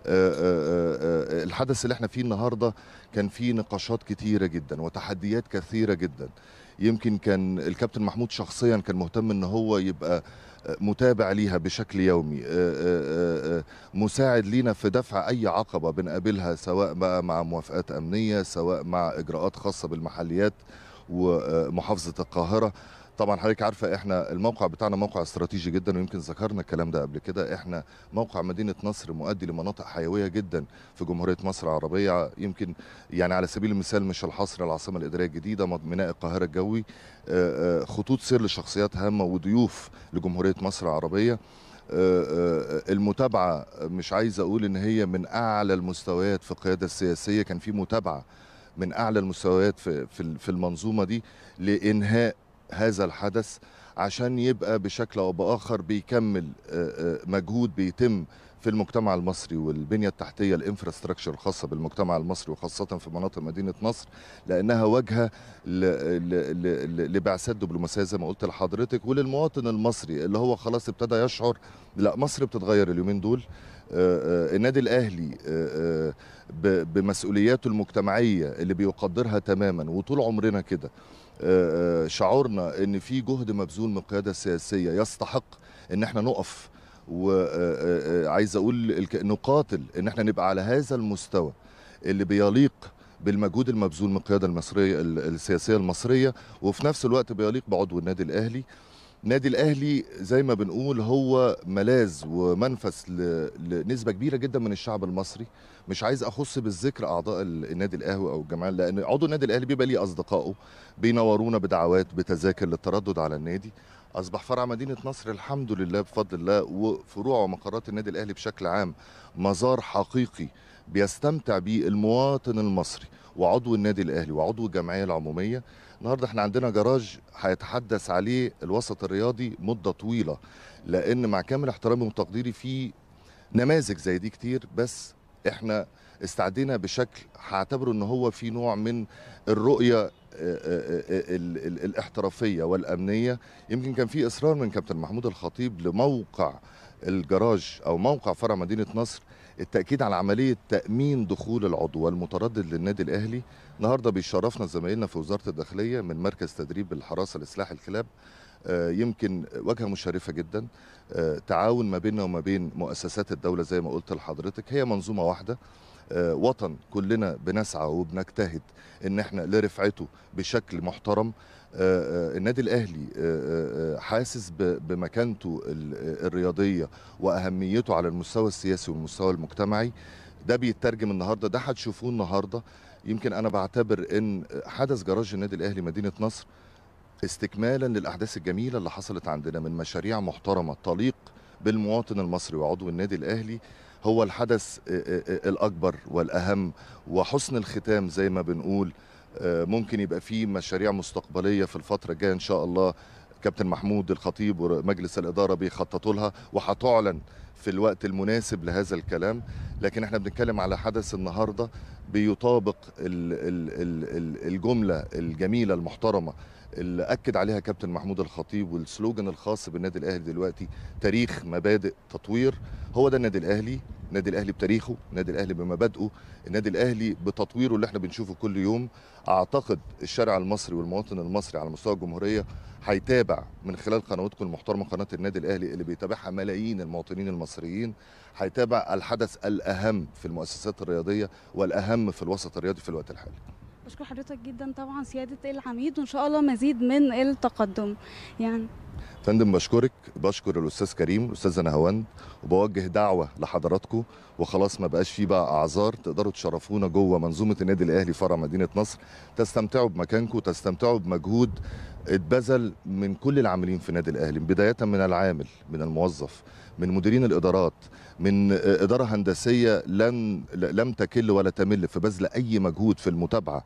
الحدث اللي احنا فيه النهارده كان فيه نقاشات كتيره جدا وتحديات كثيره جدا. يمكن كان الكابتن محمود شخصيا كان مهتم ان هو يبقى متابع ليها بشكل يومي، مساعد لينا في دفع اي عقبه بنقابلها سواء بقى مع موافقات امنيه سواء مع اجراءات خاصه بالمحليات ومحافظه القاهره. طبعا حضرتك عارفه احنا الموقع بتاعنا موقع استراتيجي جدا ويمكن ذكرنا الكلام ده قبل كده. احنا موقع مدينه نصر مؤدي لمناطق حيويه جدا في جمهوريه مصر العربيه. يمكن يعني على سبيل المثال مش الحصر العاصمه الاداريه الجديده، ميناء القاهره الجوي، خطوط سير لشخصيات هامه وضيوف لجمهوريه مصر العربيه. المتابعه مش عايز اقول ان هي من اعلى المستويات في القياده السياسيه، كان في متابعه من اعلى المستويات في في المنظومه دي لانهاء هذا الحدث عشان يبقى بشكل او باخر بيكمل مجهود بيتم في المجتمع المصري والبنيه التحتيه الانفراستراكشر الخاصه بالمجتمع المصري وخاصه في مناطق مدينه نصر، لانها واجهه لبعثات دبلوماسيه زي ما قلت لحضرتك وللمواطن المصري اللي هو خلاص ابتدى يشعر لا مصر بتتغير اليومين دول. النادي الاهلي بمسؤولياته المجتمعيه اللي بيقدرها تماما وطول عمرنا كده شعورنا ان في جهد مبذول من القياده السياسيه يستحق ان احنا نقف، وعايز اقول نقاتل ان احنا نبقى على هذا المستوى اللي بيليق بالمجهود المبذول من القياده المصريه السياسيه المصريه وفي نفس الوقت بيليق بعضو النادي الاهلي. النادي الاهلي زي ما بنقول هو ملاذ ومنفس لنسبه كبيره جدا من الشعب المصري. مش عايز اخص بالذكر اعضاء النادي الاهلي او الجماعه، لان عضو النادي الاهلي بيبقى ليه اصدقائه بينورونا بدعوات بتذاكر للتردد على النادي. اصبح فرع مدينه نصر الحمد لله بفضل الله وفروع ومقرات النادي الاهلي بشكل عام مزار حقيقي بيستمتع بيه المواطن المصري وعضو النادي الاهلي وعضو الجمعيه العموميه. النهارده احنا عندنا جراج هيتحدث عليه الوسط الرياضي مده طويله، لان مع كامل احترامي وتقديري في نماذج زي دي كتير، بس احنا استعدينا بشكل هعتبره ان هو في نوع من الرؤيه الاحترافيه والامنيه. يمكن كان في اصرار من كابتن محمود الخطيب لموقع الجراج او موقع فرع مدينه نصر التاكيد على عمليه تامين دخول العضو والمتردد للنادي الاهلي. النهارده بيشرفنا زمايلنا في وزاره الداخليه من مركز تدريب الحراسه لسلاح الكلاب، يمكن واجهه مشرفه جدا، تعاون ما بيننا وما بين مؤسسات الدوله زي ما قلت لحضرتك، هي منظومه واحده، وطن كلنا بنسعى وبنجتهد ان احنا لرفعته بشكل محترم. النادي الاهلي حاسس بمكانته الرياضيه واهميته على المستوى السياسي والمستوى المجتمعي. ده بيترجم النهارده، ده هتشوفوه النهارده. يمكن انا بعتبر ان حدث جراج النادي الاهلي مدينه نصر استكمالا للاحداث الجميله اللي حصلت عندنا من مشاريع محترمه تليق بالمواطن المصري وعضو النادي الاهلي، هو الحدث الاكبر والاهم وحسن الختام زي ما بنقول. ممكن يبقى فيه مشاريع مستقبليه في الفتره الجايه ان شاء الله، كابتن محمود الخطيب ومجلس الاداره بيخططوا لها وهتعلن في الوقت المناسب لهذا الكلام. لكن احنا بنتكلم على حدث النهارده بيطابق الجمله الجميله المحترمه اللي اكد عليها كابتن محمود الخطيب، والسلوجان الخاص بالنادي الاهلي دلوقتي تاريخ مبادئ تطوير. هو ده النادي الاهلي، النادي الاهلي بتاريخه، النادي الاهلي بمبادئه، النادي الاهلي بتطويره اللي احنا بنشوفه كل يوم. اعتقد الشارع المصري والمواطن المصري على مستوى الجمهوريه هيتابع من خلال قنواتكم المحترمه قناه النادي الاهلي اللي بيتابعها ملايين المواطنين المصريين، هيتابع الحدث الاهم في المؤسسات الرياضيه والاهم في الوسط الرياضي في الوقت الحالي. بشكر حضرتك جدا طبعا سياده العميد، وان شاء الله مزيد من التقدم. يعني فندم بشكرك، بشكر الاستاذ كريم الاستاذه نهاوند، وبوجه دعوه لحضراتكم، وخلاص ما بقاش فيه بقى اعذار، تقدروا تشرفونا جوه منظومه النادي الاهلي فرع مدينه نصر، تستمتعوا بمكانكم، تستمتعوا بمجهود اتبذل من كل العاملين في النادي الاهلي، بدايه من العامل، من الموظف، من مديرين الادارات، من اداره هندسيه لن لم تكل ولا تمل في بذل اي مجهود في المتابعه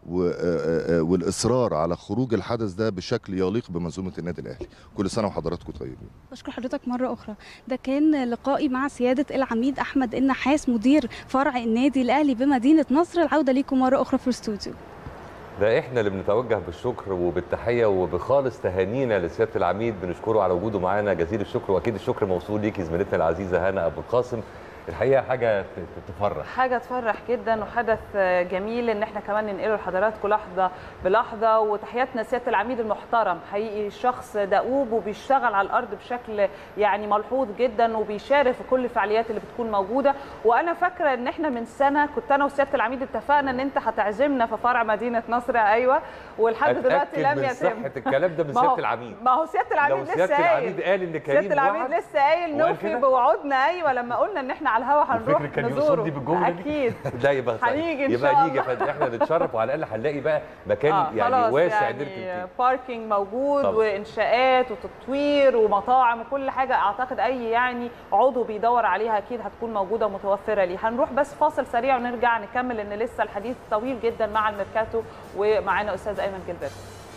والاصرار على خروج الحدث ده بشكل يليق بمنظومه النادي الاهلي. كل سنه وحضراتكم طيبين. بشكر حضرتك مره اخرى. ده كان لقائي مع سياده العميد احمد النحاس مدير فرع النادي الاهلي بمدينه نصر. العوده ليكم مره اخرى في الاستوديو. ده احنا اللي بنتوجه بالشكر وبالتحيه وبخالص تهانينا لسياده العميد، بنشكره على وجوده معانا جزيل الشكر، واكيد الشكر موصول ليكي زميلتنا العزيزه هنا ابو القاسم. الحقيقه حاجه تفرح، حاجه تفرح جدا وحدث جميل ان احنا كمان ننقله لحضراتكم لحظه بلحظه. وتحياتنا لسياده العميد المحترم، حقيقي شخص دؤوب وبيشتغل على الارض بشكل يعني ملحوظ جدا، وبيشارك في كل الفعاليات اللي بتكون موجوده. وانا فاكره ان احنا من سنه كنت انا وسياده العميد اتفقنا ان انت هتعزمنا في فرع مدينه نصر. ايوه، ولحد دلوقتي لم يتم. صحه الكلام ده من سياده العميد. ما هو سياده العميد لسه قايل، سياده العميد قال ان كريم سياده العميد لسه قايل نوفي بوعودنا. ايوه، لما قلنا ان احنا على الهوا هنروح نزوره بالجمله اكيد. ده يبقى هنيجي ان يبقى شاء نيجي الله. احنا نتشرف، وعلى الاقل هنلاقي بقى مكان آه يعني واسع يعني باركينج موجود طبعا. وانشاءات وتطوير ومطاعم وكل حاجه. اعتقد اي يعني عضو بيدور عليها اكيد هتكون موجوده ومتوفره ليه. هنروح بس فاصل سريع ونرجع نكمل، ان لسه الحديث طويل جدا مع الميركاتو، ومعانا استاذ ايمن جلبرتو.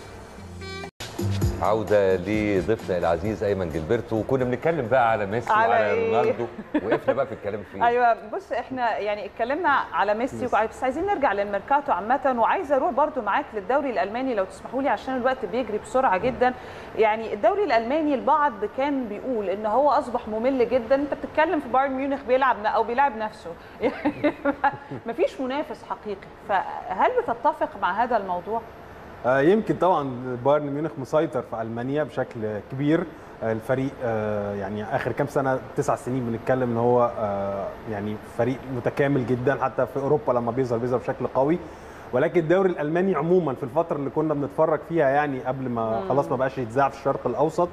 عودة لضيفنا العزيز أيمن جلبرتو، وكنا بنتكلم بقى على ميسي وعلى إيه؟ رونالدو، وقفنا بقى في الكلام فيه. ايوه، بص احنا يعني اتكلمنا على ميسي وعلى، بس عايزين نرجع للميركاتو عامة، وعايزه اروح برضو معاك للدوري الألماني لو تسمحوا لي عشان الوقت بيجري بسرعة جدا. يعني الدوري الألماني البعض كان بيقول ان هو اصبح ممل جدا. انت بتتكلم في بايرن ميونخ بيلعب او بيلعب نفسه يعني مفيش منافس حقيقي، فهل بتتفق مع هذا الموضوع؟ يمكن طبعا بايرن ميونخ مسيطر في المانيا بشكل كبير. الفريق يعني اخر كام سنه تسع سنين بنتكلم ان هو يعني فريق متكامل جدا، حتى في اوروبا لما بيظهر بيظهر بشكل قوي. ولكن الدوري الالماني عموما في الفتره اللي كنا بنتفرج فيها يعني قبل ما خلاص ما بقاش يتذاع في الشرق الاوسط،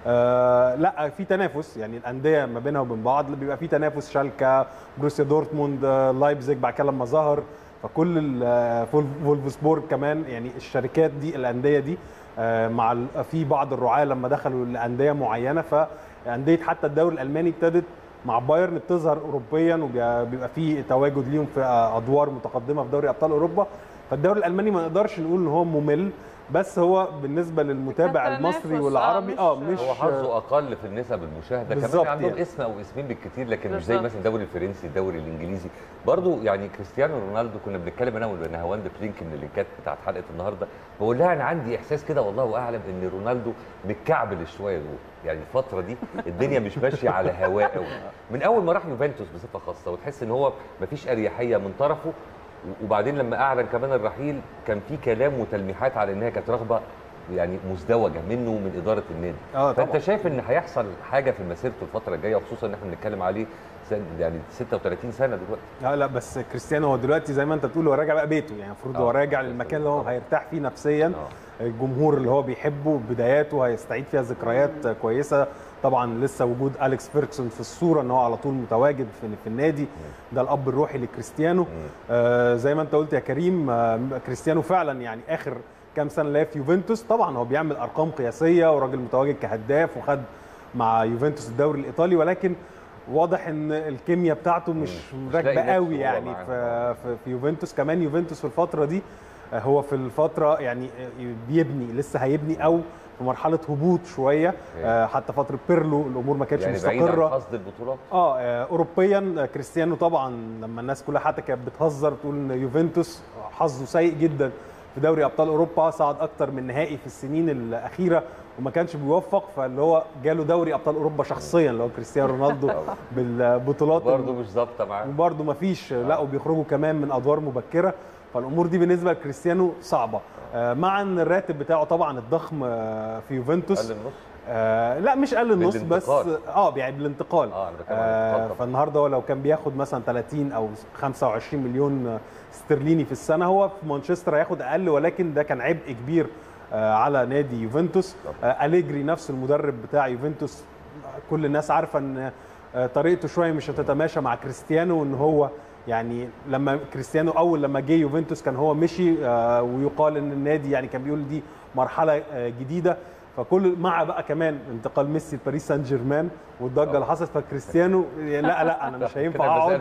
آه لا في تنافس، يعني الانديه ما بينها وبين بعض بيبقى في تنافس. شالكا، بروسيا دورتموند، لايبزيج بعد كده لما ظهر، فكل فولفسبورغ كمان، يعني الشركات دي الانديه دي مع في بعض الرعاه لما دخلوا لانديه معينه، فانديه حتى الدوري الالماني ابتدت مع بايرن بتظهر اوروبيا، وبيبقى في تواجد ليهم في ادوار متقدمه في دوري ابطال اوروبا. فالدوري الالماني ما نقدرش نقول ان هو ممل، بس هو بالنسبه للمتابع المصري والعربي اه مش هو حظه اقل في النسب المشاهده، كمان عندهم يعني اسم او اسمين بالكتير، لكن مش زي مثلا الدوري الفرنسي، الدوري الانجليزي. برضو يعني كريستيانو رونالدو كنا بنتكلم انا ونهاوند في لينك من اللينكات بتاعت حلقه النهارده، بقول لها انا عندي احساس كده والله اعلم ان رونالدو متكعبل شويه دول، يعني الفتره دي الدنيا مش ماشيه على هواه قوي من اول ما راح يوفنتوس بصفه خاصه، وتحس ان هو مفيش اريحيه من طرفه. وبعدين لما اعلن كمان الرحيل كان في كلام وتلميحات على انها كانت رغبه يعني مزدوجه منه ومن اداره النادي. اه فانت شايف ان هيحصل حاجه في مسيرته الفتره الجايه، وخصوصا ان احنا بنتكلم عليه يعني ستة وثلاثين سنه دلوقتي. لا لا بس كريستيانو هو دلوقتي زي ما انت بتقول هو راجع بقى بيته، يعني المفروض هو راجع للمكان اللي هو هيرتاح فيه نفسيا. أوه. الجمهور اللي هو بيحبه، بداياته هيستعيد فيها ذكريات كويسه طبعا لسه وجود اليكس فيركسون في الصوره ان هو على طول متواجد في, في النادي، ده الاب الروحي لكريستيانو. آه زي ما انت قلت يا كريم، آه كريستيانو فعلا يعني اخر كام سنه اللي في يوفنتوس طبعا هو بيعمل ارقام قياسيه وراجل متواجد كهداف وخد مع يوفنتوس الدوري الايطالي، ولكن واضح ان الكيمياء بتاعته مش راكبه قوي يعني في, في في يوفنتوس. كمان يوفنتوس في الفتره دي هو في الفتره يعني بيبني لسه هيبني او في مرحله هبوط شويه، حتى فتره بيرلو الامور ما كانتش يعني مستقره بعيد عن قصد البطولات. اه اوروبيا كريستيانو طبعا لما الناس كلها حتى كانت بتهزر تقول ان يوفنتوس حظه سيء جدا في دوري ابطال اوروبا، صعد اكتر من نهائي في السنين الاخيره وما كانش بيوفق، فاللي هو جاله دوري ابطال اوروبا شخصيا اللي هو كريستيانو رونالدو بالبطولات برضه مش ظابطه معاه، وبرضه ما فيش لا، وبيخرجوا كمان من ادوار مبكره، فالامور دي بالنسبه لكريستيانو صعبه. مع ان الراتب بتاعه طبعا الضخم في يوفنتوس قل النص. آه لا مش قل النص بس اه يعني بالانتقال. اه, آه فالنهارده هو لو كان بياخد مثلا ثلاثين او خمسة وعشرين مليون استرليني في السنه، هو في مانشستر هياخد اقل، ولكن ده كان عبء كبير آه على نادي يوفنتوس. آه أليجري نفس المدرب بتاع يوفنتوس، كل الناس عارفه ان آه طريقته شويه مش هتتماشى مع كريستيانو، وان هو يعني لما كريستيانو اول لما جه يوفنتوس كان هو مشي، آه ويقال ان النادي يعني كان بيقول دي مرحله آه جديده، فكل مع بقى كمان انتقال ميسي لباريس سان جيرمان والضجه اللي حصلت، فكريستيانو لا لا انا مش هينفع اقعد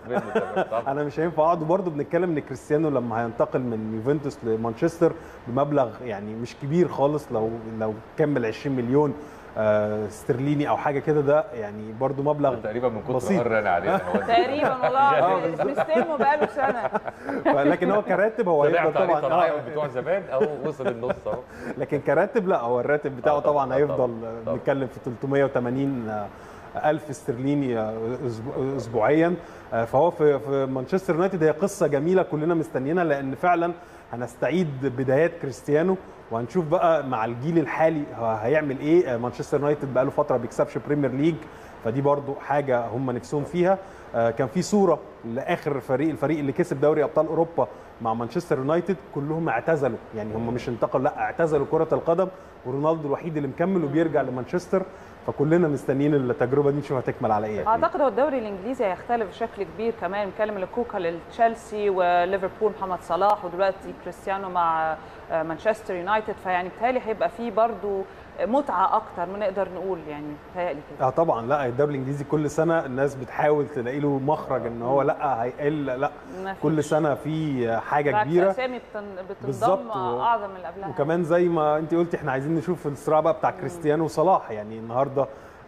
انا مش هينفع اقعد. وبرده بنتكلم ان كريستيانو لما هينتقل من يوفنتوس لمانشستر بمبلغ يعني مش كبير خالص، لو لو كمل عشرين مليون استرليني او حاجه كده، ده يعني برضو مبلغ تقريبا من كتر ما قرنا عليه تقريبا والله مستلمه بقاله سنه. لكن هو كراتب هو هيفضل طبعا اه بتوع زمان او وصل النص اهو، لكن كراتب لا، هو الراتب بتاعه آه طبعا هيفضل بنتكلم في ثلاثمائة وثمانين ألف استرليني اسبوعيا. فهو في في مانشستر يونايتد هي قصه جميله كلنا مستنيينها، لان فعلا هنستعيد بدايات كريستيانو، وهنشوف بقى مع الجيل الحالي هيعمل ايه. مانشستر يونايتد بقى له فتره بيكسبش بريمير ليج، فدي برضو حاجه هم نفسهم فيها. كان في صوره لاخر فريق الفريق اللي كسب دوري ابطال اوروبا مع مانشستر يونايتد كلهم اعتزلوا، يعني هم مش انتقلوا لا اعتزلوا كره القدم، ورونالدو الوحيد اللي مكمل وبيرجع لمانشستر، فكلنا مستنيين التجربه دي نشوف هتكمل على ايه. اعتقد هو الدوري الانجليزي هيختلف بشكل كبير كمان، بنتكلم لكوكا لتشيلسي وليفربول محمد صلاح ودلوقتي كريستيانو مع مانشستر يونايتد، فيعني بتهيألي هيبقى فيه برضو متعه اكتر ما نقدر نقول، يعني بتهيألي كده. اه طبعا لا، الدوري الانجليزي كل سنه الناس بتحاول تلاقي له مخرج ان هو لا هيقل، لا كل سنه في حاجه كبيره، اسامي بتنضم اعظم من اللي قبلها. وكمان زي ما انت قلتي احنا عايزين نشوف الصراع بقى بتاع كريستيانو وصلاح، يعني النهارده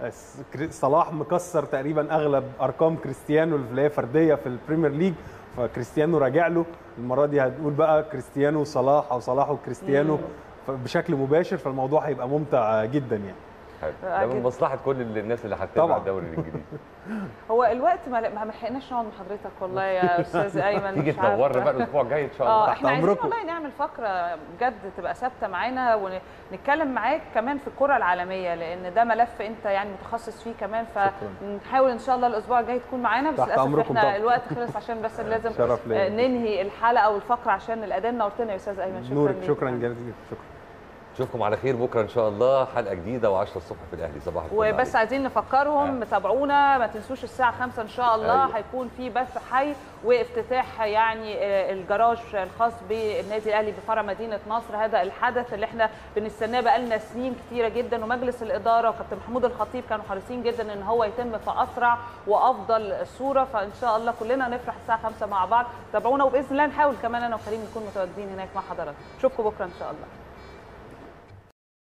صلاح مكسر تقريبا اغلب ارقام كريستيانو اللي هي فرديه في البريمير ليج، فكريستيانو راجع له المره دي، هتقول بقى كريستيانو وصلاح او صلاح وكريستيانو بشكل مباشر، فالموضوع هيبقى ممتع جدا يعني. ده من مصلحه كل الناس اللي هتتابع الدوري الانجليزي. هو الوقت ما ما لحقناش نقعد مع حضرتك والله يا استاذ ايمن، تيجي تنورنا بقى الاسبوع الجاي ان شاء الله. اه احنا عايزين والله نعمل فقره بجد تبقى ثابته معانا ونتكلم معاك كمان في الكره العالميه، لان ده ملف انت يعني متخصص فيه كمان، فنحاول ان شاء الله الاسبوع الجاي تكون معانا، بس للاسف احنا طبعا الوقت خلص عشان بس لازم ننهي الحلقه والفقره عشان الاذان. نورتنا يا استاذ ايمن، شكرا نورك، شكرا جزيلا، شكرا. نشوفكم على خير بكره ان شاء الله، حلقه جديده وعشرة الصبح في الاهلي. صباح الفل. وبس عايزين نفكرهم تابعونا، ما تنسوش الساعه خمسة ان شاء الله أيوة. هيكون في بث حي وافتتاح يعني الجراج الخاص بالنادي الاهلي بفرع مدينه نصر، هذا الحدث اللي احنا بنستناه بقالنا سنين كتيره جدا، ومجلس الاداره وكابتن محمود الخطيب كانوا حريصين جدا ان هو يتم في اسرع وافضل صوره، فان شاء الله كلنا نفرح الساعه خمسة مع بعض. تابعونا وباذن الله نحاول كمان انا وكريم نكون متواجدين هناك مع حضراتكم. نشوفكم بكره ان شاء الله.